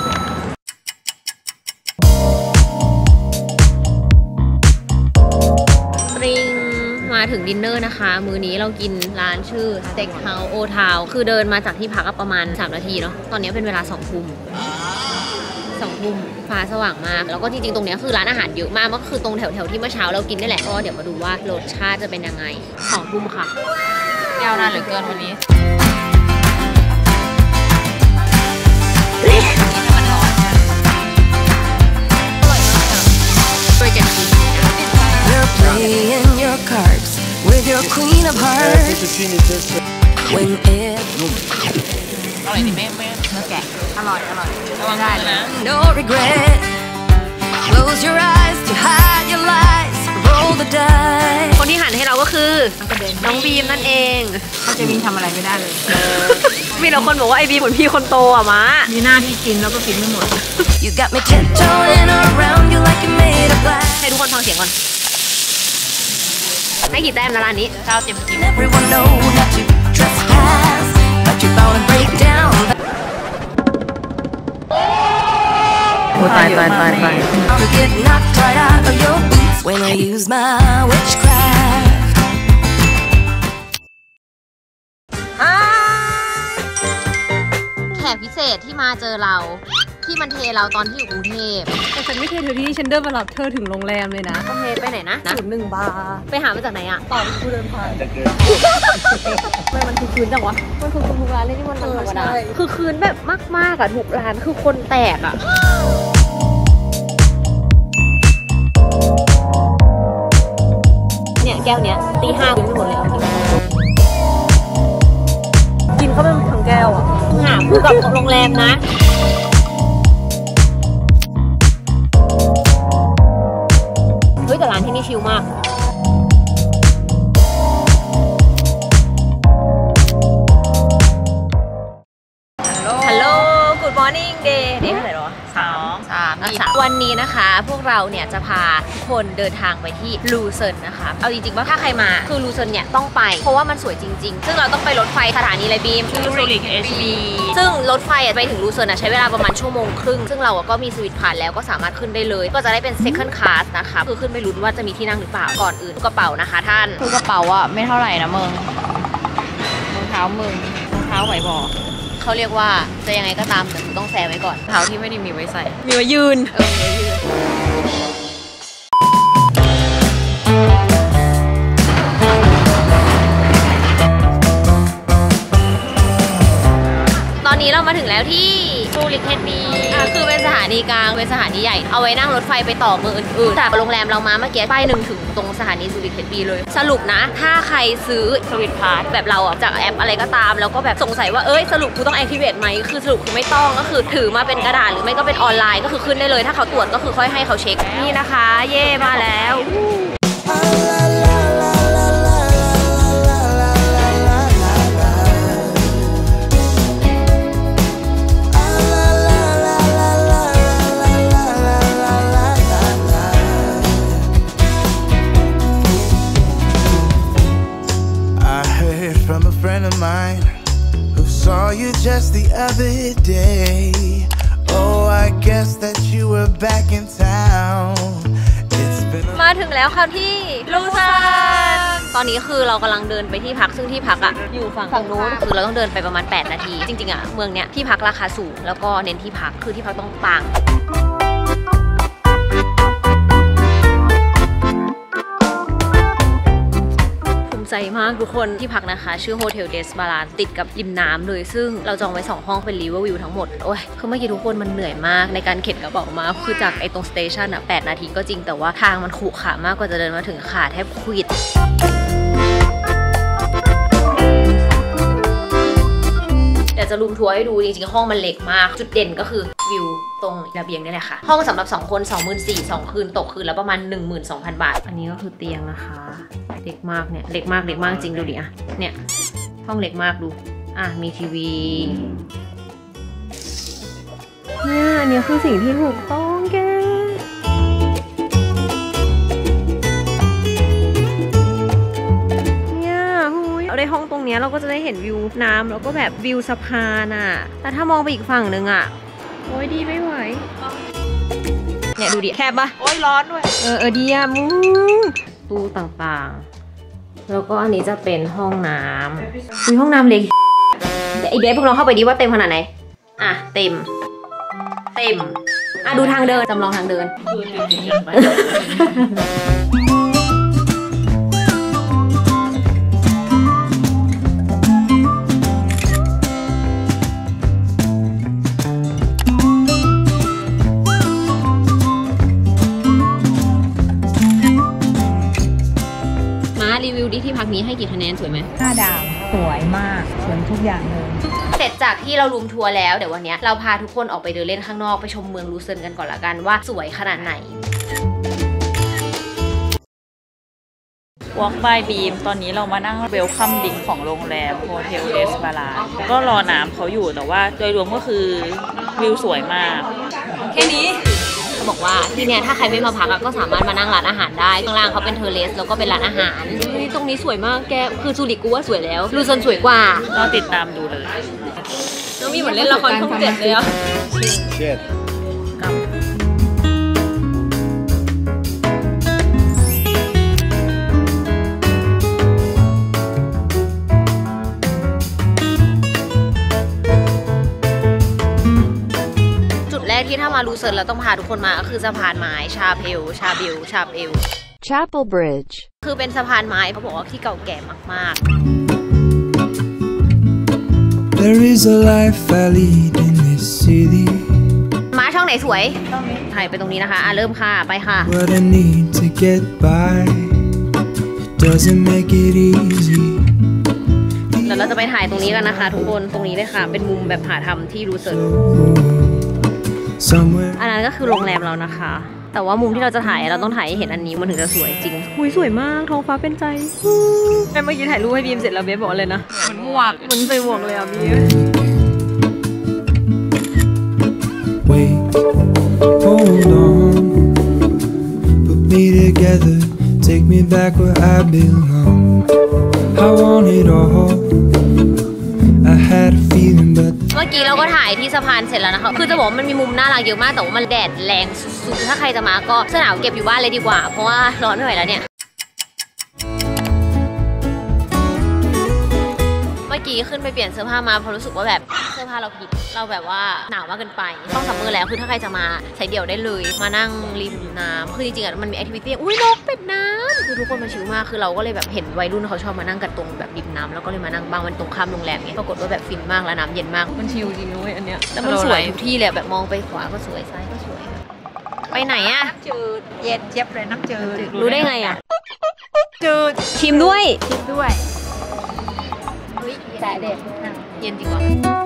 มาถึงดินเนอร์นะคะมื้อนี้เรากินร้านชื่อ Steak House Old Town คือเดินมาจากที่พักประมาณสามนาทีเนาะตอนนี้เป็นเวลาสองทุ่มสองทุ่มฟ้าสว่างมากแล้วก็จริงๆตรงนี้คือร้านอาหารเยอะมากมันก็คือตรงแถวๆที่เมื่อเช้าเรากินนี่แหละก็เดี๋ยวมาดูว่ารสชาติจะเป็นยังไงสองทุ่มค่ะยาวนานเหลือเกินวันนี้ With your queen of hearts when it อร่อยดิแม่แม่เนื้อแกะอร่อยอร่อยระวังได้นะ no regret close your eyes to hide your lies roll the dice คนที่หันให้เราก็คือน้องบีมนั่นเองเขาจะมีทำอะไรไม่ได้เลยมีแต่คนบอกว่าไอบีมเหมือนพี่คนโตอ่ะม้ามีหน้าที่กินแล้วก็กินไม่หมด you got me tiptoeing around you like you made of glass ให้ทุกคนฟังเสียงก่อนให้กี่แต้มนะร้านนี้เก้าเต็มสิบ everyone know that you trespass but you bound to break down โอ้ตายตายตายตาย I'll get knocked right out of your boots when I use my witchcraft แขกพิเศษที่มาเจอเราที่มันเทเราตอนที่อยู่กรุงเทพแต่ฉันไม่เทเธอที่ฉันเดินมารับเธอถึงโรงแรมเลยนะโอเคไปไหนนะศูนย์หนึ่งบาร์ไปหามาจากไหนอะต่อกูเดินผ่านทำไมมันคือคืนจังวะมันคือคืนทุกร้านเลยที่มันธรรมดาคือคืนแบบมากๆอะทุกร้านคือคนแตกอะเนี่ยแก้วเนี้ยตีห้ากินไม่หมดเลยเอาจริงกินเข้าไปทั้งแก้วอะหาคู่กับโรงแรมนะเฮ้ยแต่ร้านที่นี่ชิลมากฮัลโหล Good morning day เดย์เท่าไหร่หรอสามสามวันนี้นะคะพวกเราเนี่ยจะพาทุกคนเดินทางไปที่ลูเซิร์นนะคะเอาจริงๆว่าถ้าใครมาคือลูเซิร์นเนี่ยต้องไปเพราะว่ามันสวยจริงๆซึ่งเราต้องไปรถไฟสถานีอะไรบีมซูริก เอช บี ซึ่งรถไฟไปถึงลูเซิร์นใช้เวลาประมาณชั่วโมงครึ่งซึ่งเราก็มีสวิตช์ผ่านแล้วก็สามารถขึ้นได้เลยก็จะได้เป็น second class นะคะคือขึ้นไปลุ้นว่าจะมีที่นั่งหรือเปล่าก่อนอื่นกระเป๋านะคะท่านคือกระเป๋าอะไม่เท่าไหร่นะมึงรองเท้ามึงรองเท้าไหวบอเขาเรียกว่าจะยังไงก็ตามแต่ต้องแซมไว้ก่อนเท้าที่ไม่ได้มีไว้ใส่มีไว้ยืนเออมีไว้ยืนตอนนี้เรามาถึงแล้วที่ซูริก เอช บี อ่ะคือเป็นสถานีกลางเป็นสถานีใหญ่เอาไว้นั่งรถไฟไปต่อเมืองอื่นๆจากโรงแรมเรามาเมื่อกี้ป้ายหนึ่งถึงตรงสถานีซูริก เอช บี เลยสรุปนะถ้าใครซื้อสวิตพาสแบบเราอ่ะจากแอปอะไรก็ตามแล้วก็แบบสงสัยว่าเอ้ยสรุปกูต้อง activate ไหมคือสรุปคือไม่ต้องก็คือถือมาเป็นกระดาษหรือไม่ก็เป็นออนไลน์ก็คือขึ้นได้เลยถ้าเขาตรวจก็คือค่อยให้เขาเช็คนี่นะคะเย่มาแล้ว mine who saw you just the other day. Oh, I guess that you were back in town. It's been a มาถึงแล้วค่ะที่ลูซานตอนนี้คือเรากำลังเดินไปที่พักซึ่งที่พักอะอยู่ฝั่งฝั่งนู้นคือเราต้องเดินไปประมาณแปดนาทีจริงๆอะเมืองเนี้ยที่พักราคาสูงแล้วก็เน้นที่พักคือที่พักต้องปังใจมากทุกคนที่พักนะคะชื่อโฮเทลเดสบาลานติดกับริมน้ำเลยซึ่งเราจองไว้สองห้องเป็นริเวอร์วิวทั้งหมดโอ้ยคือเมื่อกี้ทุกคนมันเหนื่อยมากในการเข็นกระเป๋ามาคือจากไอ้ตรงสเตชันอะแปดนาทีก็จริงแต่ว่าทางมันขรุขระมากกว่าจะเดินมาถึงขาแทบควิดเดี๋ยวจะรูมทัวร์ให้ดูจริงๆห้องมันเล็กมากจุดเด่นก็คือวิวตรงระเบียงนี่แหละค่ะห้องสำหรับสองคน สองหมื่นสี่พัน สองคืนตกคืนแล้วประมาณ หนึ่งหมื่นสองพัน บาทอันนี้ก็คือเตียงนะคะเล็กมากเนี่ยเล็กมากเล็กมากจริงดูดิอะเนี่ยห้องเล็กมากดูอ่ะมีทีวีเนี่ยอันนี้คือสิ่งที่ถูกต้องแกในห้องตรงนี้เราก็จะได้เห็นวิวน้ำแล้วก็แบบวิวสะพานอ่ะแต่ถ้ามองไปอีกฝั่งหนึ่งอ่ะโอ้ยดีไม่ไหวเนี่ยดูดิแคบปะโอ้ยร้อนด้วยเออเออดีอ่ะมึงตู้ต่างๆแล้วก็อันนี้จะเป็นห้องน้ำมีห้องน้ำเล็กไอเบฟพวกเราเข้าไปดิว่าเต็มขนาดไหนอ่ะเต็มเต็มอ่ะดูทางเดินจำลองทางเดินรีวิวดิที่พักนี้ให้กี่คะแนนสวยไหมห้าดาวสวยมากสวยทุกอย่างเลยเสร็จจากที่เรารูมทัวร์แล้วเดี๋ยววันนี้เราพาทุกคนออกไปเดินเล่นข้างนอกไปชมเมืองลูเซิร์นกันก่อนละกันว่าสวยขนาดไหน Walk by Beam ตอนนี้เรามานั่งเวลคัมดิ้งของโรงแรมโฮเทลเดสบาลานก็รอน้ำเขาอยู่แต่ว่าโดยรวมก็คือวิวสวยมากแค่นี้เขาบอกว่าที่เนี้ยถ้าใครไม่มาพักก็สามารถมานั่งร้านอาหารได้ข้างล่างเขาเป็นเทอร์เลสแล้วก็เป็นร้านอาหารตรงนี้สวยมากแกคือซูริกูว่าสวยแล้วลูเซิร์นสวยกว่าเราติดตามดูเลยน้องมีเหมือนเล่นละครช่องเจ็ดเลยอ่ะเจ็ดที่ถ้ามาลูเซิร์นเราต้องพาทุกคนมาก็คือสะพานไม้ชาเพลชาเบลชาเบล Chapel Bridge คือเป็นสะพานไม้เขาบอกว่าที่เก่าแก่มากๆ There is a life I lead in this city มาช่องไหนสวยถ่ายไปตรงนี้นะคะอ่ะเริ่มค่ะไปค่ะ What I need to get by It doesn't make it easy เดี๋ยวเราจะไปถ่ายตรงนี้กันนะคะทุกคนตรงนี้เลยค่ะเป็นมุมแบบหาทำที่ลูเซิร์นอันนั้นก็คือโรงแรมเรานะคะแต่ว่ามุมที่เราจะถ่ายเราต้องถ่ายให้เห็นอันนี้มันถึงจะสวยจริงหุยสวยมากท้องฟ้าเป็นใจแม่เมื่อกี้ถ่ายรูปให้บีมเสร็จแล้วเบฟบอกเลยนะเหมือนหมวกเหมือนใส่หมวกเลยอ่ะบีม Wait, hold on, put me together, take me back where I belong. I want it all. I had a feeling but เมื่อกี้เราก็ถ่ายที่สะพานเสร็จแล้วนะคะคือจะบอกมันมีมุมน่ารักเยอะมากแต่ว่ามันแดดแรงสุดๆถ้าใครจะมาก็เสื้อหนาวเก็บอยู่บ้านเลยดีกว่าเพราะว่าร้อนไม่ไหวแล้วเนี่ยเมื่อกี้ขึ้นไปเปลี่ยนเสื้อผ้ามาเพราะรู้สึกว่าแบบเสื้อผ้าเราผิดเราแบบว่าหนาวมากเกินไปต้องซัมเมอร์แล้วคือถ้าใครจะมาใช้เดี่ยวได้เลยมานั่งริมน้ำคือจริงๆอ่ะมันมีแอคทิวิตี้อุ้ยนกเป็ดน้ำคือทุกคนมันชิลมากคือเราก็เลยแบบเห็นวัยรุ่นเขาชอบมานั่งกันตรงแบบริมน้ำแล้วก็เลยมานั่งบางวันตรงข้ามโรงแรมไงปรากฏว่าแบบฟินมากแล้วน้ำเย็นมากมันชิลจริงด้วยอันเนี้ยแล้วมันสวยทุกที่เลยแบบมองไปขวาก็สวยซ้ายก็สวยไปไหนอะน้ำจืดเย็นเจี๊ยบเลยน้ำจืดรู้ได้ไงอะจืดชิมด้วยชิมด้วยแต่เด็ดเย็นจริงวะ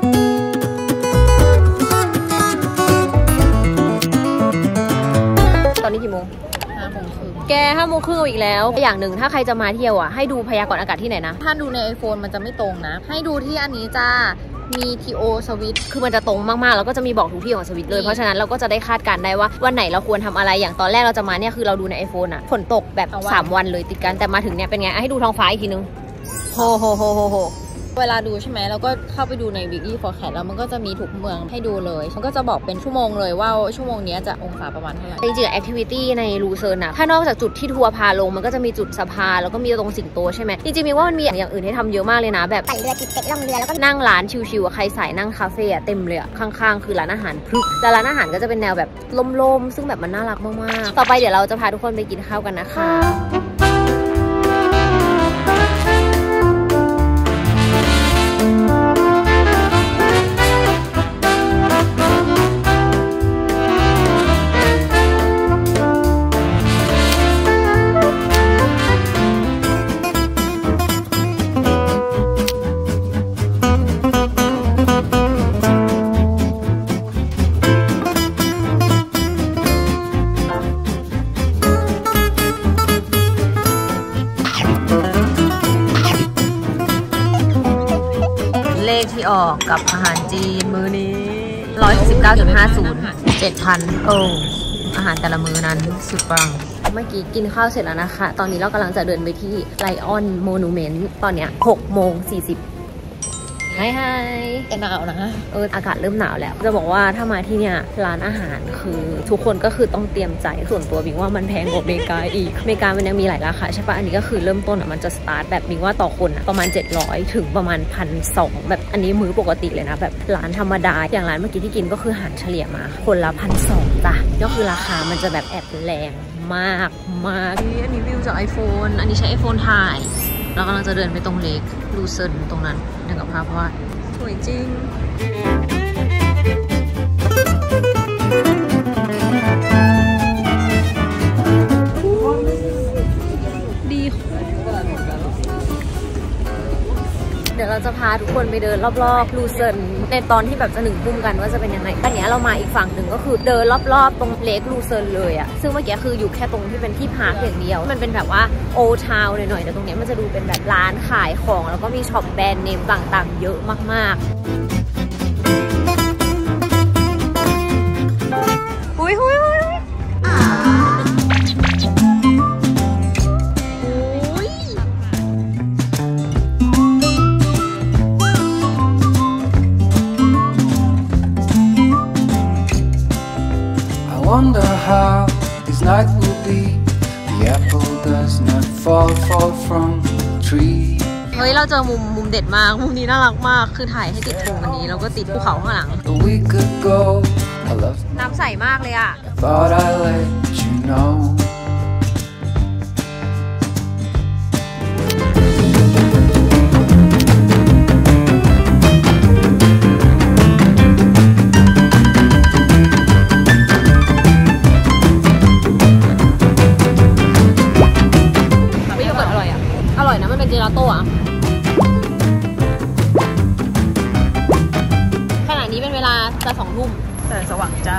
ตอนนี้กี่โมงห้าโมงครึ่งแกห้าโมงครึ่งอีกแล้วอย่างหนึ่งถ้าใครจะมาเที่ยวอ่ะให้ดูพยากรณ์อากาศที่ไหนนะถ้าดูใน iPhone มันจะไม่ตรงนะให้ดูที่อันนี้จ้ามี ที โอ Switch คือมันจะตรงมากๆแล้วก็จะมีบอกทุกที่ของ Switch เลยเพราะฉะนั้นเราก็จะได้คาดการณ์ได้ว่าวันไหนเราควรทำอะไรอย่างตอนแรกเราจะมาเนี่ยคือเราดูใน iPhone อ่ะฝนตกแบบสามวันเลยติดกันแต่มาถึงเนี่ยเป็นไงให้ดูท้องฟ้าอีกทีนึงโฮโฮโฮโฮโฮเวลาดูใช่ไหมเราก็เข้าไปดูใน Weekly Forecast แล้วมันก็จะมีทุกเมืองให้ดูเลยมันก็จะบอกเป็นชั่วโมงเลยว่าชั่วโมงนี้จะองศาประมาณเท่าไหร่จริงๆแอคทิวิตี้ในลูเซิร์นอะถ้านอกจากจุดที่ทัวร์พาลงมันก็จะมีจุดสะพานแล้วก็มีตรงสิงโตใช่ไหมจริงๆมีว่ามันมีอย่างอื่นให้ทำเยอะมากเลยนะแบบปั่นเรือจิบเป็ดล่องเรือแล้วก็นั่งร้านชิวๆใครสายนั่งคาเฟ่เต็มเลยข้างๆคือร้านอาหารพรึกแต่ร้านอาหารก็จะเป็นแนวแบบล่มๆซึ่งแบบมันน่ารักมากๆต่อไปเดี๋ยวเราจะพาทุกคนไปกินข้าวกันนะคะเลขที่ออกกับอาหารจีนมื้อนี้ หนึ่งร้อยหกสิบเก้าจุดห้าศูนย์ เจ็ดพัน โอ้อาหารแต่ละมื้อนั้นสุดปังเมื่อกี้กินข้าวเสร็จแล้วนะคะตอนนี้เรากำลังจะเดินไปที่ไลออนโมนูเมนต์ตอนเนี้ยหกโมงสี่สิบไฮไฮแต่หนาวนะเอออากาศเริ่มหนาวแล้วจะบอกว่าถ้ามาที่เนี่ยร้านอาหารคือทุกคนก็คือต้องเตรียมใจส่วนตัวบิงว่ามันแพงกว่าอเมริกาอีกอเมริกามันยังมีหลายราคาใช่ปะอันนี้ก็คือเริ่มต้นอ่ะมันจะสตาร์ทแบบบิงว่าต่อคนอ่ะประมาณเจ็ดร้อยถึงประมาณ หนึ่งพันสองร้อย แบบอันนี้มื้อปกติเลยนะแบบร้านธรรมดาอย่างร้านเมื่อกี้ที่กินก็คือหารเฉลี่ยมาคนละ หนึ่งพันสองร้อย จ้ะก็คือราคามันจะแบบแอบแรงมากมากนี่อันนี้วิวจาก iPhone อันนี้ใช้ iPhone ถ่ายเรากำลังจะเดินไปตรงเลคลูเซิร์นตรงนั้นเดินกับภาพว่าสวยจริงดีเดี๋ยวเราจะพาทุกคนไปเดินรอบๆลูเซิร์นในตอนที่แบบจะหนึ่งทุ่มกันว่าจะเป็นยังไงตอนนี้เรามาอีกฝั่งหนึ่งก็คือเดินรอบๆตรงเลคลูเซิร์นเลยอะซึ่งเมื่อกี้คืออยู่แค่ตรงที่เป็นที่พักอย่างเดียวมันเป็นแบบว่าโอทาวน์หน่อยๆแต่ตรงนี้มันจะดูเป็นแบบร้านขายของแล้วก็มีช็อปแบรนด์เนมต่างๆเยอะมากๆหุยหุยหุย Wonder how this night will be. The apple does not fall far from the tree. เฮ้ยเราเจอมุมมุมเด็ดมากมุมนี้น่ารักมากคือถ่ายให้ติดธงอันนี้แล้วก็ติดภูเขาข้างหลัง A week ago, I loved. น้ำใสมากเลยอะ Thought I'd let you know. เจลาโต้อะขณะนี้เป็นเวลาจะสองทุ่มแต่สว่างจ้า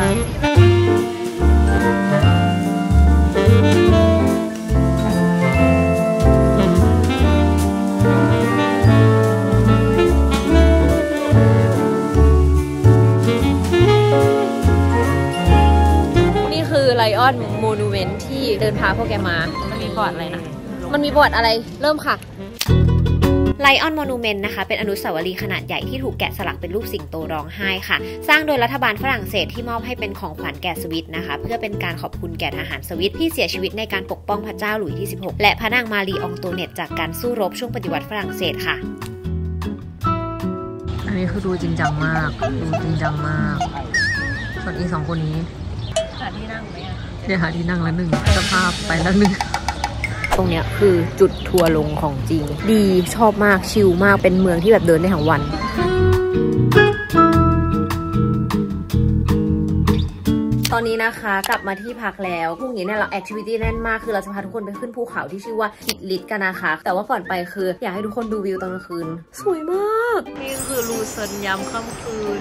นี่คือไลออนโมนูเมนต์ที่เดินพาพวกแกมามันมีประวัติอะไรนะมันมีประวัติอะไรเริ่มค่ะไลออนโมนูเมนต์นะคะเป็นอนุสาวรีย์ขนาดใหญ่ที่ถูกแกะสลักเป็นรูปสิงโตร้องไห้ค่ะสร้างโดยรัฐบาลฝรั่งเศสที่มอบให้เป็นของขวัญแก่สวิตนะคะเพื่อเป็นการขอบคุณแก่ทหารสวิตที่เสียชีวิตในการปกป้องพระเจ้าหลุยส์ที่สิบหกและพระนางมารีอองโตเนตจากการสู้รบช่วงปฏิวัติฝรั่งเศสค่ะอันนี้คือดูจริงจังมากดูจริงจังมากส่วนอีสองคนนี้หาที่นั่งไหมอ่ะเดี๋ยวหาที่นั่งแล้วหนึ่งสภาพไปแล้วหนึ่งตรงเนี้ยคือจุดทัวร์ลงของจริงดีชอบมากชิลมากเป็นเมืองที่แบบเดินได้ทั้งวันตอนนี้นะคะกลับมาที่พักแล้วพรุ่งนี้เนี่ยเราแอคทิวิตี้แน่นมากคือเราจะพาทุกคนไปขึ้นภูเขาที่ชื่อว่าคิดลิทกันนะคะแต่ว่าก่อนไปคืออยากให้ทุกคนดูวิวตอนกลางคืนสวยมากนี่คือลูเซิร์นยามค่ำคืน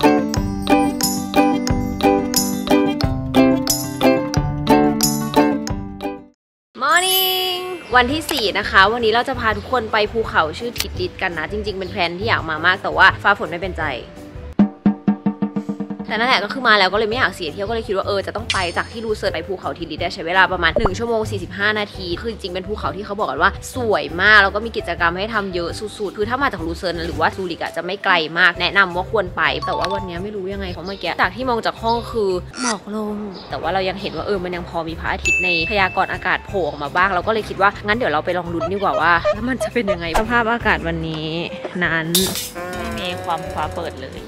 วันที่สี่นะคะวันนี้เราจะพาทุกคนไปภูเขาชื่อทิดลิทกันนะจริงๆเป็นแพลนที่อยากมามากแต่ว่าฟ้าฝนไม่เป็นใจแต่นั่นแหละก็คือมาแล้วก็เลยไม่อยากเสียเที่ยวก็เลยคิดว่าเออจะต้องไปจากที่รูเซิร์ไปภูเขาทิลิตได้ใช้เวลาประมาณหนึ่งชั่วโมงสี่สิบห้านาทีคือจริงเป็นภูเขาที่เขาบอกกันว่าสวยมากแล้วก็มีกิจกรรมให้ทำเยอะสุดๆคือถ้ามาจากรูเซิร์หรือว่าซูริกอะจะไม่ไกลมากแนะนำว่าควรไปแต่ว่าวันนี้ไม่รู้ยังไงเพราะเมื่อกี้จากที่มองจากห้องคือหมอกลงแต่ว่าเรายังเห็นว่าเออมันยังพอมีพระอาทิตย์ในพยากรณ์อากาศโผล่ออกมาบ้างเราก็เลยคิดว่างั้นเดี๋ยวเราไปลองลุ้นดีกว่าว่าแล้วมันจะเป็นยังไงสภาพอากาศวันนี้นั้นไม่มีความฟ้าเปิดเลย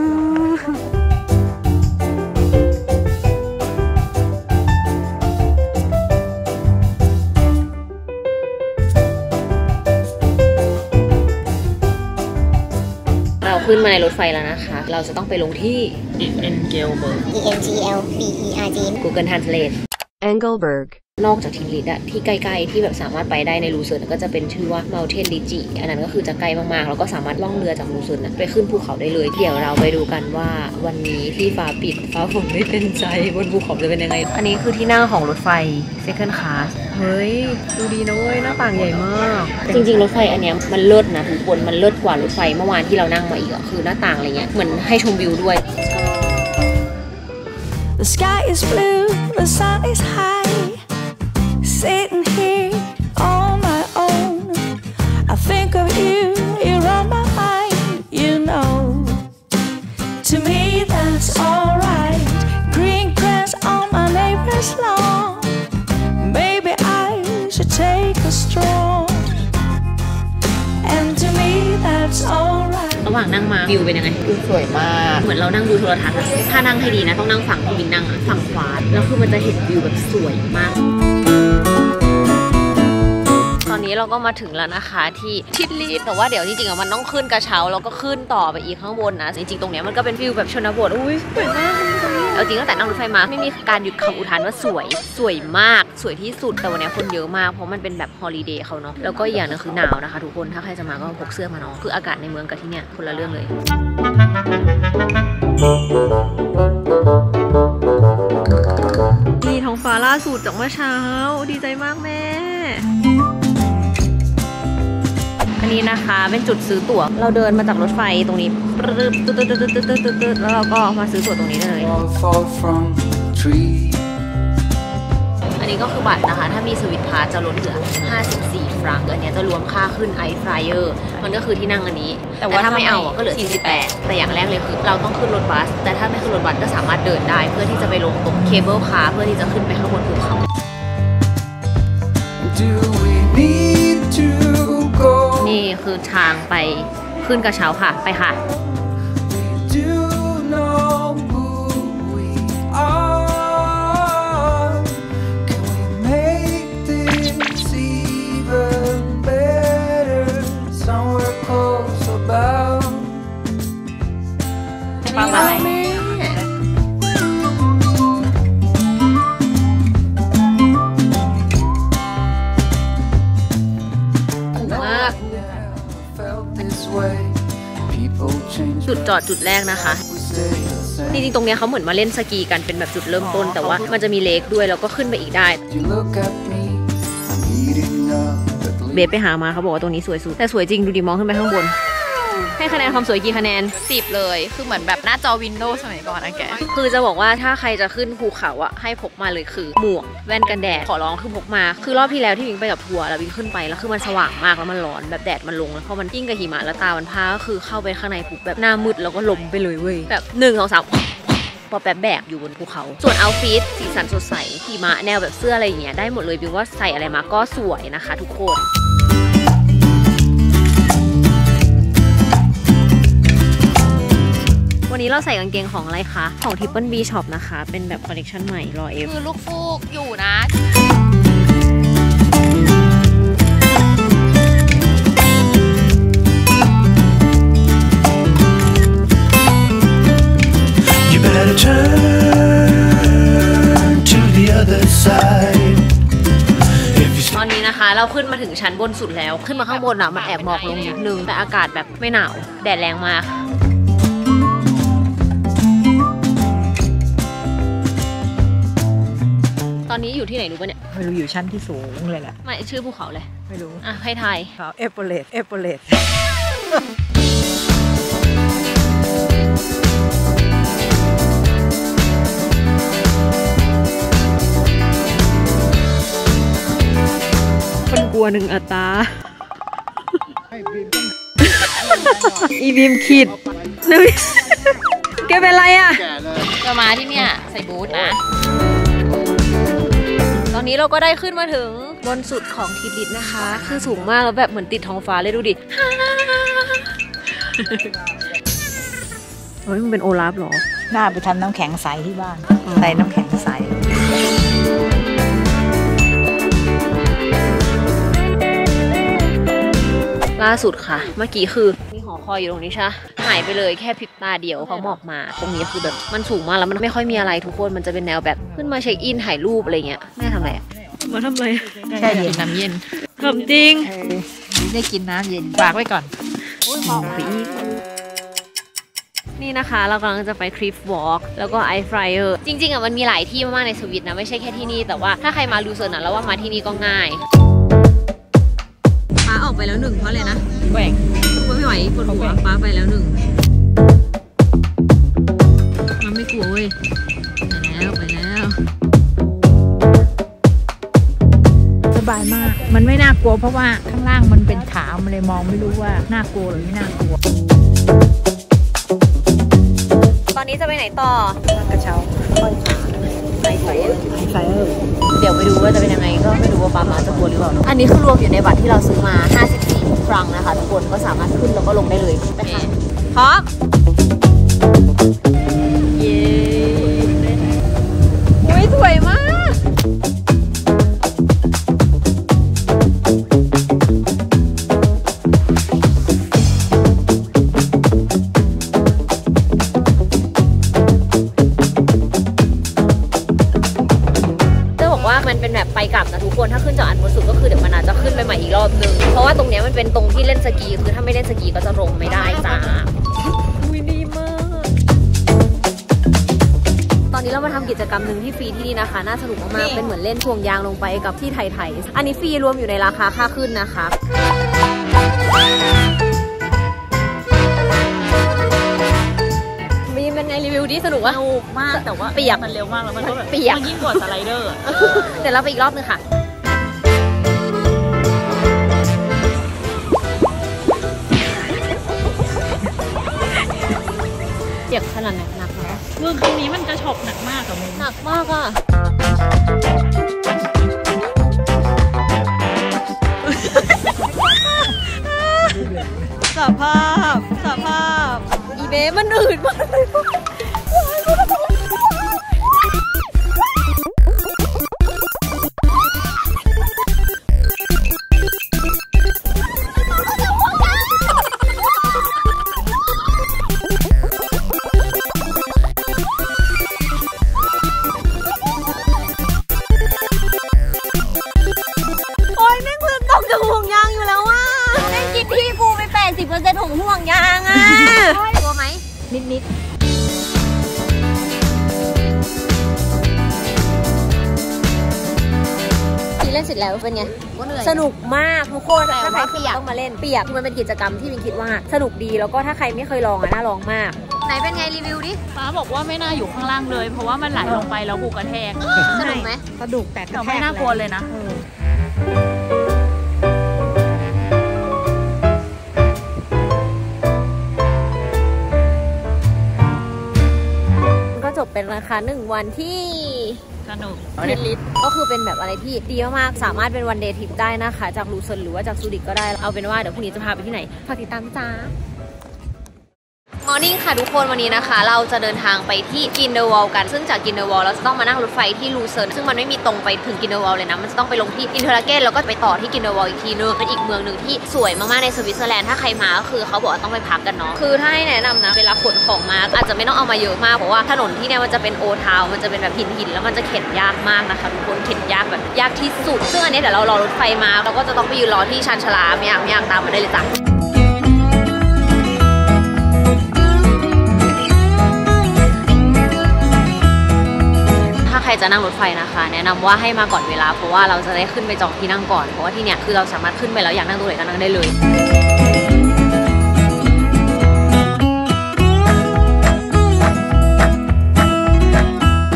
เราขึ้นมาในรถไฟแล้วนะคะเราจะต้องไปลงที่ Engelberg E N G L B E R G Google Translate Engelberg นอกจากทิลิตอะที่ใกล้ๆที่แบบสามารถไปได้ในรูเซิร์นก็จะเป็นชื่อว่า Mountain Rigi อันนั้นก็คือจะใกล้มากๆแล้วก็สามารถล่องเรือจากรูเซิร์นไปขึ้นภูเขาได้เลยเดี๋ยวเราไปดูกันว่าวันนี้ที่ฟ้าปิดฟ้าฝนไม่เป็นใจบนภูเขาจะเป็นยังไงอันนี้คือที่นั่งของรถไฟ Second Class เฮ้ยดูดีนะเว้ยหน้าต่างใหญ่มากจริงๆรถไฟอันเนี้ยมันเลิศนะทุกคนมันเลิศกว่ารถไฟเมื่อวานที่เรานั่งมาอีกอะคือหน้าต่างอะไรเงี้ยเหมือนให้ชมวิวด้วย The sky is blue, the sun is high. Sitting here on my own. I think of you, you're on my mind, you know. To me, that's alright. Green grass on my neighbor's lawn. Maybe I should take a stroll. And to me, that's alright. ระหว่างนั่งมาวิวเป็นยังไงวิวสวยมากเหมือนเรานั่งดูโทรทัศน์อะถ้านั่งให้ดีนะต้องนั่งฝั่งที่บินนั่งอะฝั่งขวาแล้วคือมันจะเห็นวิวแบบสวยมากตอนนี้เราก็มาถึงแล้วนะคะที่ทิลิตแต่ว่าเดี๋ยวจริงๆอะมันต้องขึ้นกระเช้าแล้วก็ขึ้นต่อไปอีกข้างบนนะจริงๆตรงเนี้ยมันก็เป็นวิวแบบชนบทอุ้ยสวยมากเอาจริงตั้งแต่นั่งรถไฟมาไม่มีการหยุดคำอุทานว่าสวยสวยมากสวยที่สุดแต่วันนี้คนเยอะมากเพราะมันเป็นแบบฮอลิเดย์เขาเนาะแล้วก็อีกอย่างนึงคือหนาวนะคะทุกคนถ้าใครจะมาก็พกเสื้อมาเนาะคืออากาศในเมืองกับที่เนี่ยคนละเรื่องเลยนี่ท้องฟ้าล่าสุดจากเมื่อเช้าดีใจมากแม่อันนี้นะคะเป็นจุดซื้อตั๋วเราเดินมาจากรถไฟตรงนี้ตึ๊ดตึ๊ดตึ๊ดตึ๊ดตึ๊ดตึ๊ดตึ๊ดตึ๊ดแล้วเราก็มาซื้อตั๋วตรงนี้เลยอันนี้ก็คือบัตรนะคะถ้ามีสวิตพาสจะลดเหลือห้าสิบสี่ฟรังอันนี้จะรวมค่าขึ้นไอฟลายเออร์มันก็คือที่นั่งอันนี้แต่ว่าถ้าไม่เอาก็เหลือสี่สิบแปดแต่อย่างแรกเลยคือเราต้องขึ้นรถบัสแต่ถ้าไม่ขึ้นรถบัสก็สามารถเดินได้เพื่อที่จะไปลงตรงเคเบิลคาร์เพื่อที่จะขึ้นไปข้างบนภูเขานี่คือทางไปขึ้นกระเช้าค่ะไปค่ะประมาณจุดจอดจุดแรกนะคะจริงๆตรงนี้เขาเหมือนมาเล่นสกีกันเป็นแบบจุดเริ่มต้นแต่ว่ามันจะมีเลคด้วยแล้วก็ขึ้นไปอีกได้เบสไปหามาเขาบอกว่าตรงนี้สวยสุดแต่สวยจริงดูดิมองขึ้นไปข้างบนให้คะแนนความสวยกี่คะแนนสิบเลยคือเหมือนแบบหน้าจอวินโดว์สมัยก่อนนะแกคือจะบอกว่าถ้าใครจะขึ้นภูเขาอะให้พกมาเลยคือหมวกแว่นกันแดดขอร้องคือพกมาคือรอบที่แล้วที่วิ่งไปกับทัวร์แล้ววิ่งขึ้นไปแล้วคือมันสว่างมากแล้วมันร้อนแบบแดดมันลงแล้วพอมันกิ้งกับหิมะแล้วตามันพาก็คือเข้าไปข้างในภูแบบหน้ามืดแล้วก็ล้มไปเลยเว้ยแบบหนึ่งสองสามพอแบบแบกอยู่บนภูเขาส่วนเอาท์ฟิตสีสันสดใสหิมะแนวแบบเสื้ออะไรอย่างเงี้ยได้หมดเลยบิวว่าใส่อะไรมาก็สวยนะคะทุกคนวันนี้เราใส่กางเกงของอะไรคะของ Triple B Shop นะคะเป็นแบบคอลเลคชันใหม่รอเอฟคือลูกฟูกอยู่นะ ตอนนี้นะคะเราขึ้นมาถึงชั้นบนสุดแล้วขึ้นมาข้างบนอ่ะมันแอบหมอกลงนิดนึงแต่อากาศแบบไม่หนาวแดดแรงมากตอนนี้อยู่ที่ไหนรู้ป่ะเนี่ยไม่รู้อยู่ชั้นที่สูงเลยแหละไม่ชื่อภูเขาเลยไม่รู้อ่ะให้ทายเขาเอเปเลตเอเปเลตวัวหนึ่งอัตราอีบีมขีดนึกแกเป็นไรอ่ะจะมาที่เนี่ยใส่บูทนะตอนนี้เราก็ได้ขึ้นมาถึงบนสุดของทิดลิศนะคะคือสูงมากแล้วแบบเหมือนติดท้องฟ้าเลยดูดิเฮ้ยมันเป็นโอลาฟหรอหน้าไปทำน้ำแข็งใสที่บ้านใส่น้ำแข็งใสล่าสุดค่ะเมื่อกี้คือมีหอคอยอยู่ตรงนี้ใช่หายไปเลยแค่พริบตาเดียวเขาหมอกมาตรงนี้คือแบบมันสูงมากแล้วมันไม่ค่อยมีอะไรทุกคนมันจะเป็นแนวแบบขึ้นมาเช็คอินถ่ายรูปอะไรเงี้ยแม่ทำอะไรมาทำอะไรแช่เย็นน้ำเย็นทำจริงได้กินน้ำเย็นฝากไว้ก่อนมองไปอีกนี่นะคะเรากำลังจะไปคลิฟวอล์กแล้วก็ไอฟรายเออร์จริงๆอ่ะมันมีหลายที่มากๆในสวิตนะไม่ใช่แค่ที่นี่แต่ว่าถ้าใครมาลูเซิร์นนะแล้วว่ามาที่นี่ก็ง่ายป้าออกไปแล้วหนึ่งเพราะอะไรนะแหวกไม่ไหวปวดหัวป้าไปแล้วหนึ่งมันไม่กลัวเว้ยไปแล้วไปแล้วสบายมากมันไม่น่ากลัวเพราะว่าข้างล่างมันเป็นขาวมันเลยมองไม่รู้ว่าน่ากลัวหรือไม่น่ากลัวตอนนี้จะไปไหนต่อกระเช้าค่อยขาไอไฟเออร์ไอไฟเออร์เดี๋ยวไปดูว่าจะเป็นยังไงก็ไม่รู้ว่าปามาจะกลัวหรือเปล่าอันนี้คือรวมอยู่ในบัตรที่เราซื้อมาห้าสิบสี่ครั้งนะคะทุกคนก็สามารถขึ้นแล้วก็ลงได้เลยไปค่ะพร้อมเย้อุ้ยสวยมากมันเป็นแบบไปกลับนะทุกคนถ้าขึ้นจากอันบนสุดก็คือเดี๋ยวมันอาจจะขึ้นไปใหม่อีกรอบนึงเพราะว่าตรงนี้มันเป็นตรงที่เล่นสกีคือถ้าไม่เล่นสกีก็จะลงไม่ได้จ้าอุ้ยดีมากตอนนี้เรามาทำกิจกรรมหนึ่งที่ฟรีที่นี่นะคะน่าสนุกมากๆเป็นเหมือนเล่นห่วงยางลงไปกับที่ไทยๆอันนี้ฟรีรวมอยู่ในราคาค่าขึ้นนะคะมีเป็นไงรีวิวดิสนุกวะสนุกมากแต่ว่าเปียกมันเร็วมากแล้วมันก็แบบเปียกยิ่งกว่าสไลเดอร์เดี๋ยวเราไปอีกรอบนึงค่ะเปียกขนาดไหนหนักไหมเรื่องครั้งนี้มันกระชอกหนักมากกับมึงหนักมากอ่ะสภาพสภาพอีเบมันอืดมากเลยถุงห่วงยางอ่ะกลัวไหมนิดนิดเล่นเสร็จแล้วเป็นไงสนุกมากทุกคนถ้าใครเปียกต้องมาเล่นเปียกมันเป็นกิจกรรมที่มินคิดว่าสนุกดีแล้วก็ถ้าใครไม่เคยลองอ่ะน่าลองมากไหนเป็นไงรีวิวดิฟ้าบอกว่าไม่น่าอยู่ข้างล่างเลยเพราะว่ามันไหลลงไปแล้วกูกระแทกสนุกไหมสนุกแต่กระแทกไม่น่ากลัวเลยนะจบเป็นราคาหนึ่งวันที่สนุกทิดลิศก็คือเป็นแบบอะไรที่ดีมากๆสามารถเป็นวันเดย์ทริปได้นะคะจากลูเซิร์นหรือว่าจากซูริกก็ได้เอาเป็นว่าเดี๋ยวพรุ่งนี้จะพาไปที่ไหนฝากติดตามจ้ามอร์นิ่งค่ะทุกคนวันนี้นะคะเราจะเดินทางไปที่กินเดอร์วอลกันซึ่งจากกินเดอร์วอลเราจะต้องมานั่งรถไฟที่ลูเซิร์นซึ่งมันไม่มีตรงไปถึงกินเดอร์วอลเลยนะมันจะต้องไปลงที่อินเทอร์เกนแล้วก็ไปต่อที่กินเดอร์วอลอีกทีนึงเป็นอีกเมืองหนึ่งที่สวยมากๆในสวิตเซอร์แลนด์ถ้าใครมาก็คือเขาบอกว่าต้องไปพักกันเนาะคือถ้าให้แนะนำนะเวลาขนของมาอาจจะไม่ต้องเอามาเยอะมากเพราะว่าถนนที่เนี่ยมันจะเป็นโอทาวมันจะเป็นแบบหินหินแล้วมันจะเข็นยากมากนะคะทุกคนเข็นยากแบบยากที่สุดซึ่งอันนี้เดี๋ยวเรารอรถไฟมาเราก็จะต้องไปยืนรอที่ชานชาลาไม่อยากไม่อยากตามมาได้เลยจ้ะถ้าใครจะนั่งรถไฟนะคะแนะนำว่าให้มาก่อนเวลาเพราะว่าเราจะได้ขึ้นไปจองที่นั่งก่อนเพราะว่าที่เนี่ยคือเราสามารถขึ้นไปแล้วอยากนั่งตรงไหนก็นั่งได้เลย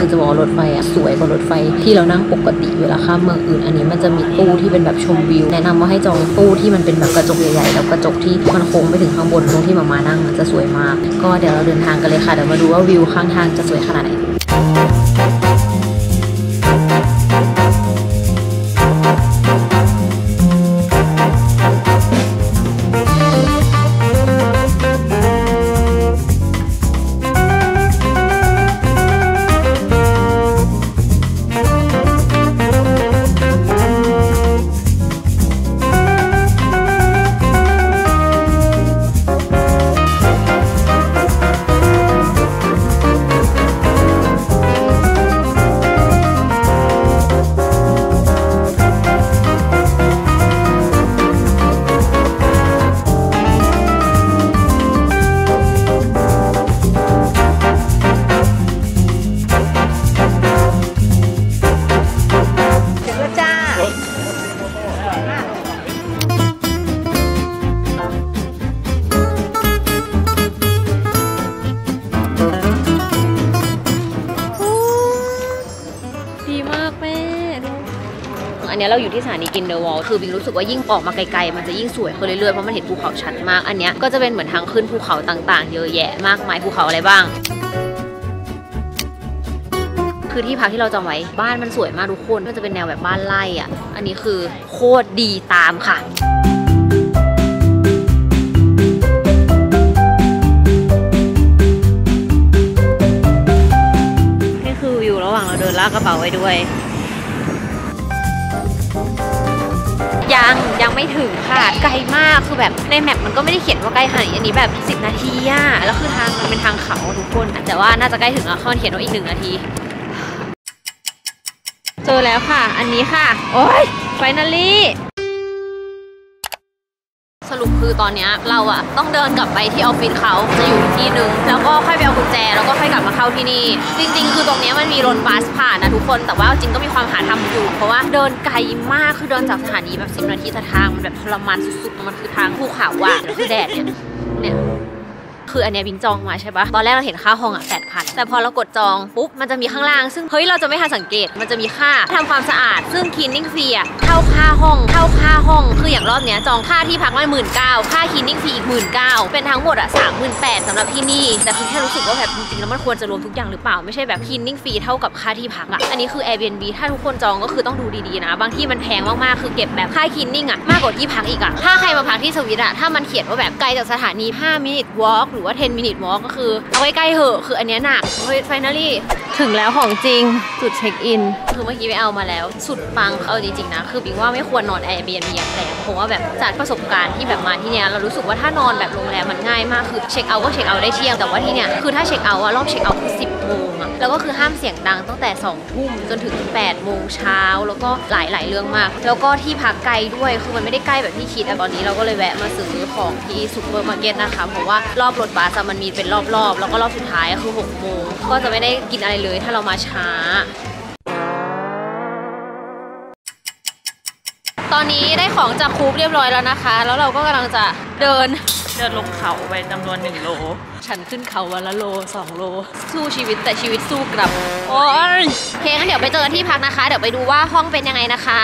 คือจะบอกรถไฟอะสวยกว่ารถไฟที่เรานั่งปกติเวลาข้ามเมืองอื่นอันนี้มันจะมีตู้ที่เป็นแบบชมวิวแนะนำว่าให้จองตู้ที่มันเป็นแบบกระจกใหญ่ๆแล้วกระจกที่มันโค้งไปถึงข้างบนตรงที่มามานั่งมันจะสวยมากก็เดี๋ยวเราเดินทางกันเลยค่ะเดี๋ยวมาดูว่าวิวข้างทางจะสวยขนาดไหนอันนี้เราอยู่ที่สถานีกินเดอร์วอลคือบิงรู้สึกว่ายิ่งออกมาไกลๆมันจะยิ่งสวยขึ้นเรื่อยๆเพราะมันเห็นภูเขาชัดมากอันนี้ก็จะเป็นเหมือนทางขึ้นภูเขาต่างๆเยอะแยะมากมายภูเขาอะไรบ้างคือที่พักที่เราจองไว้บ้านมันสวยมากทุกคนมันจะเป็นแนวแบบบ้านไร่อ่ะอันนี้คือโคตรดีตามค่ะนี่คือวิวระหว่างเราเดินลากกระเป๋าไว้ด้วยยังยังไม่ถึงค่ะไกลมากคือแบบในแมปมันก็ไม่ได้เขียนว่าใกล้ขนาดนี้อันนี้แบบสิบนาทีอะแล้วคือทางมันเป็นทางเขาทุกคนแต่ว่าน่าจะใกล้ถึงแล้วเขาเขียนว่าอีกหนึ่งนาทีเจอแล้วค่ะอันนี้ค่ะโอ้ยไฟนาลี่สรุปคือตอนนี้เราอะต้องเดินกลับไปที่ออฟฟิศเขาจะอยู่ที่นึงแล้วก็ค่อยไปเอากุญแจแล้วก็ค่อยกลับมาเข้าที่นี่จริงๆคือตรงนี้มันมีรถบัสผ่านนะทุกคนแต่ว่าจริงก็มีความหาทำอยู่เพราะว่าเดินไกลมากคือเดินจากสถานีแบบสิบนาทีแต่ทางมันแบบทรมานสุดๆมันคือทางภูเขาอะแล้วคือแดดเนี่ยเนี่ยคืออันเนี้ยบิงจองมาใช่ปะตอนแรกเราเห็นค่าห้องอ่ะแปดพันแต่พอเรากดจองปุ๊บมันจะมีข้างล่างซึ่งเฮ้ยเราจะไม่ทันสังเกตมันจะมีค่าทำความสะอาดซึ่ง cleaning fee อ่ะเท่าค่าห้องเท่าค่าห้องคืออย่างรอบเนี้ยจองค่าที่พักมาหมื่นเก้าค่า cleaning fee อีกหมื่นเก้าเป็นทั้งหมดอ่ะสามหมื่นแปดสำหรับที่นี่แต่คือแค่รู้สึกว่าแบบจริงๆแล้วมันควรจะรวมทุกอย่างหรือเปล่าไม่ใช่แบบ cleaning fee เท่ากับค่าที่พักอ่ะอันนี้คือ Airbnb ถ้าทุกคนจองก็คือต้องดูดีๆนะบางที่มันแพงมากๆคือเก็บแบบค่า cleaning อ่ะมากกว่าที่พักอีกอ่ะถ้าใครมาพักที่สวิตอ่ะถ้ามันเขียนว่าแบบไกลจากสถานีห้า minute walk หรือว่าสิบ minute walkก็คือเอาใกล้ๆเหอะคืออันนี้หนักเฮ้ย finally ถึงแล้วของจริงจุดเช็คอินคือเมื่อกี้ไปเอามาแล้วสุดปังเอาจริงๆนะคือบิงว่าไม่ควรนอน Airbnb อย่างแรงเพราะว่าแบบจากประสบการณ์ที่แบบมาที่เนี้ยเรารู้สึกว่าถ้านอนแบบโรงแรมมันง่ายมากคือเช็คเอาท์ก็เช็คเอาท์ได้เที่ยงแต่ว่าที่เนี้ยคือถ้าเช็คเอาท์อะรอบเช็คเอาท์คือสิบโมงอะแล้วก็คือห้ามเสียงดังตั้งแต่สองทุ่มจนถึงแปดโมงเช้าแล้วก็หลายๆเรื่องมากแล้วก็ที่พักไกลด้วยคือมันไม่ได้ใกล้แบบที่คิดตอนนี้เราก็เลยแวะมาซื้อของที่ซุปเปอร์มาร์เก็ตนะคะเพราะว่ารอบรถบัสมันมีเป็นรอบๆแล้วก็รอบสุดท้ายคือหกโมงก็จะไม่ได้กินอะไรเลยถ้าเรามาช้าตอนนี้ได้ของจากคูปเรียบร้อยแล้วนะคะแล้วเราก็กำลังจะเดินเดินลงเขาไปจำนวนหนึ่งโลฉันขึ้นเขาวันละโลสองโลสู้ชีวิตแต่ชีวิตสู้กลับโอ้ยโอเคงั้นเดี๋ยวไปเจอที่พักนะคะเดี๋ยวไปดูว่าห้องเป็นยังไงนะคะ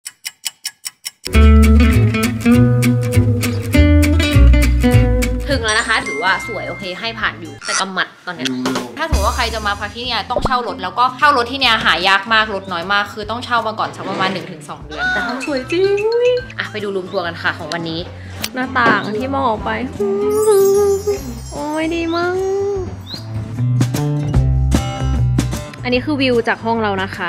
ถึงแล้วนะคะถือว่าสวยโอเคให้ผ่านอยู่แต่กำหมัดตอนนี้ถ้าสมมติว่าใครจะมาพักที่เนี่ยต้องเช่ารถแล้วก็เช่ารถที่เนี่ยหายากมากรถน้อยมากคือต้องเช่ามาก่อนสักประมาณ หนึ่งถึงสอง เดือนแต่ห้องสวยจริงอ่ะไปดูรูมทัวร์กันค่ะของวันนี้หน้าต่างที่มองออกไปโอ้ยดีมากอันนี้คือวิวจากห้องเรานะคะ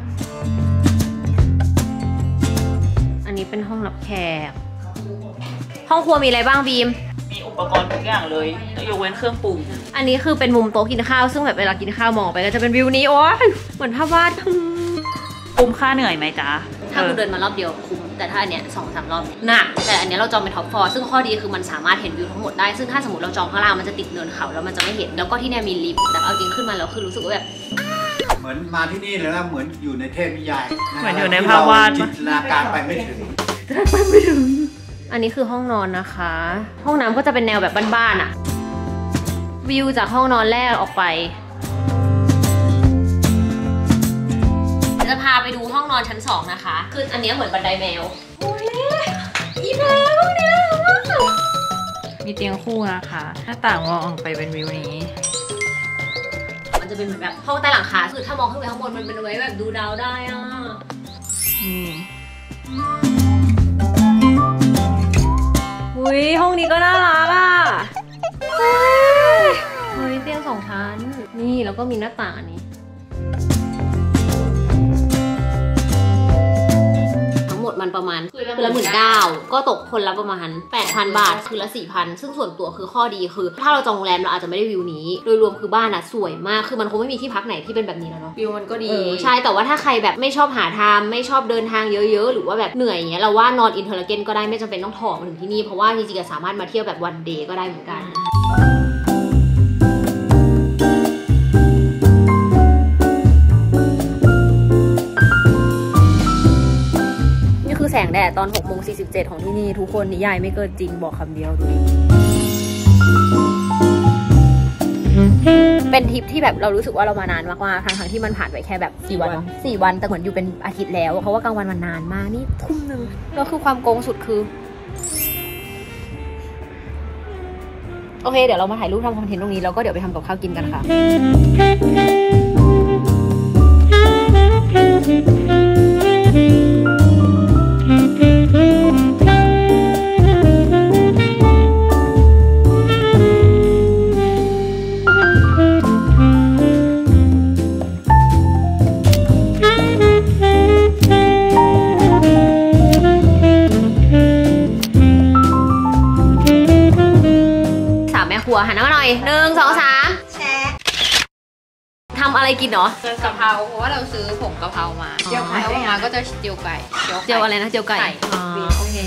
อันนี้เป็นห้องรับแขกห้องครัวมีอะไรบ้างบีมมีอุปกรณ์ทุกอย่างเลยยกเว้นเครื่องปรุงอันนี้คือเป็นมุมโต๊ะกินข้าวซึ่งแบบเวลากินข้าวมองไปก็จะเป็นวิวนี้โอ้ยเหมือนภาพวาดคุ้มค่าเหนื่อยไหมจ๊ะถ้าคุณเดินมารอบเดียวคุ้มแต่ถ้าอันเนี้ยสองสามรอบหนักแต่อันเนี้ยเราจองเป็นท็อปฟอร์ซึ่งข้อดีคือมันสามารถเห็นวิวทั้งหมดได้ซึ่งถ้าสมมติเราจองข้างล่างมันจะติดเนินเขาแล้วมันจะไม่เห็นแล้วก็ที่เนี่ยมีลิฟต์แต่เอาจริงขึ้นมาแล้วคือรู้สึกว่าแบบเหมือนมาที่นี่แล้วนะเหมือนอยู่ในเทพนิยายเหมือนอยู่ในภาพวาดจินตนาการไปไม่ถึงไปไม่ถึงอันนี้คือห้องนอนนะคะห้องน้ำก็จะเป็นแนวแบบบ้านๆอะวิวจากห้องนอนแรกออกไปจะพาไปดูห้องนอนชั้นสองนะคะคืออันนี้เหมือนบันไดแมวโอ้ยอีแมวพวกนี้มีเตียงคู่นะคะหน้าต่างมองออกไปเป็นวิวนี้มันจะเป็นเหมือนแบบห้องใต้หลังคาคือถ้ามองขึ้นไปข้างบนมันเป็นไว้แบบดูดาวได้อ่ะนี่อุ้ยห้องนี้ก็น่ารักอ่ะเฮ้ยเตียงสองชั้นนี่แล้วก็มีหน้าต่างอันนี้ทั้งหมดมันประมาณคืนละหมื่นเก้าก็ตกคนละประมาณ แปดพัน บาทคืนละ สี่พัน ซึ่งส่วนตัวคือข้อดีคือถ้าเราจองโรงแรมเราอาจจะไม่ได้วิวนี้โดยรวมคือบ้านอะสวยมากคือมันคงไม่มีที่พักไหนที่เป็นแบบนี้แล้วเนาะวิวมันก็ดีใช่แต่ว่าถ้าใครแบบไม่ชอบหาทางไม่ชอบเดินทางเยอะๆหรือว่าแบบเหนื่อยอย่างเงี้ยเราว่านอนอินเทอร์เกนก็ได้ไม่จำเป็นต้องถอมาถึงที่นี่เพราะว่าจริงๆสามารถมาเที่ยวแบบวันเดย์ก็ได้เหมือนกันแสงแดดตอนหกโมงสี่สิบเจ็ดของที่นี่ทุกคนนิยายไม่เกินจริงบอกคำเดียวดูดิเป็นทริปที่แบบเรารู้สึกว่าเรามานานมากๆทั้งๆที่มันผ่านไปแค่แบบสี่วันเนาะสี่วันแต่เหมือนอยู่เป็นอาทิตย์แล้วเพราะว่ากลางวันมันนานมากนี่ทุ่มนึงแล้วคือความโกงสุดคือโอเคเดี๋ยวเรามาถ่ายรูปทำคอนเทนต์ตรงนี้แล้วก็เดี๋ยวไปทำกับข้าวกินกันค่ะหันมาหน่อยหนึ่งสองสามแชร์ทำอะไรกินเนาะกะเพราเพราะว่าเราซื้อผงกะเพรามาเจียวไก่ออกมาก็จะเจียวไก่เจียวอะไรนะเจียวไก่โอเค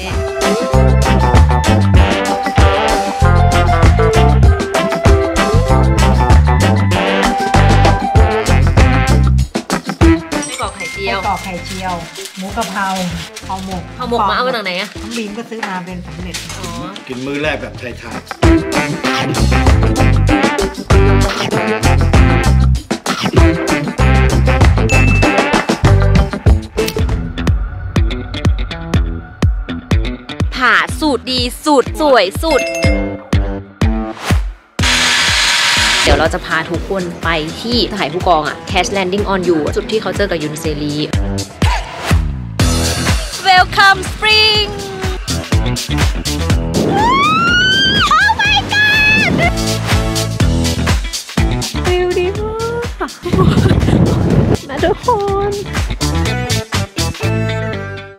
ไส้กรอกไข่เจียวไส้กรอกไข่เจียวหมูกะเพราห่อหมกห่อหมกมาเอามาจากไหนอะน้องบีมก็ซื้อมาเป็นสำเร็จกินมื้อแรกแบบไทยๆผ่าสุดดีสุดสวยสุดเดี๋ยวเราจะพาทุกคนไปที่สถานผู้กองอะ Cash Landing on You จุดที่เขาเจอกับยุนเซรี Welcome Spring Oh my god วิวดีมากนะทุกคน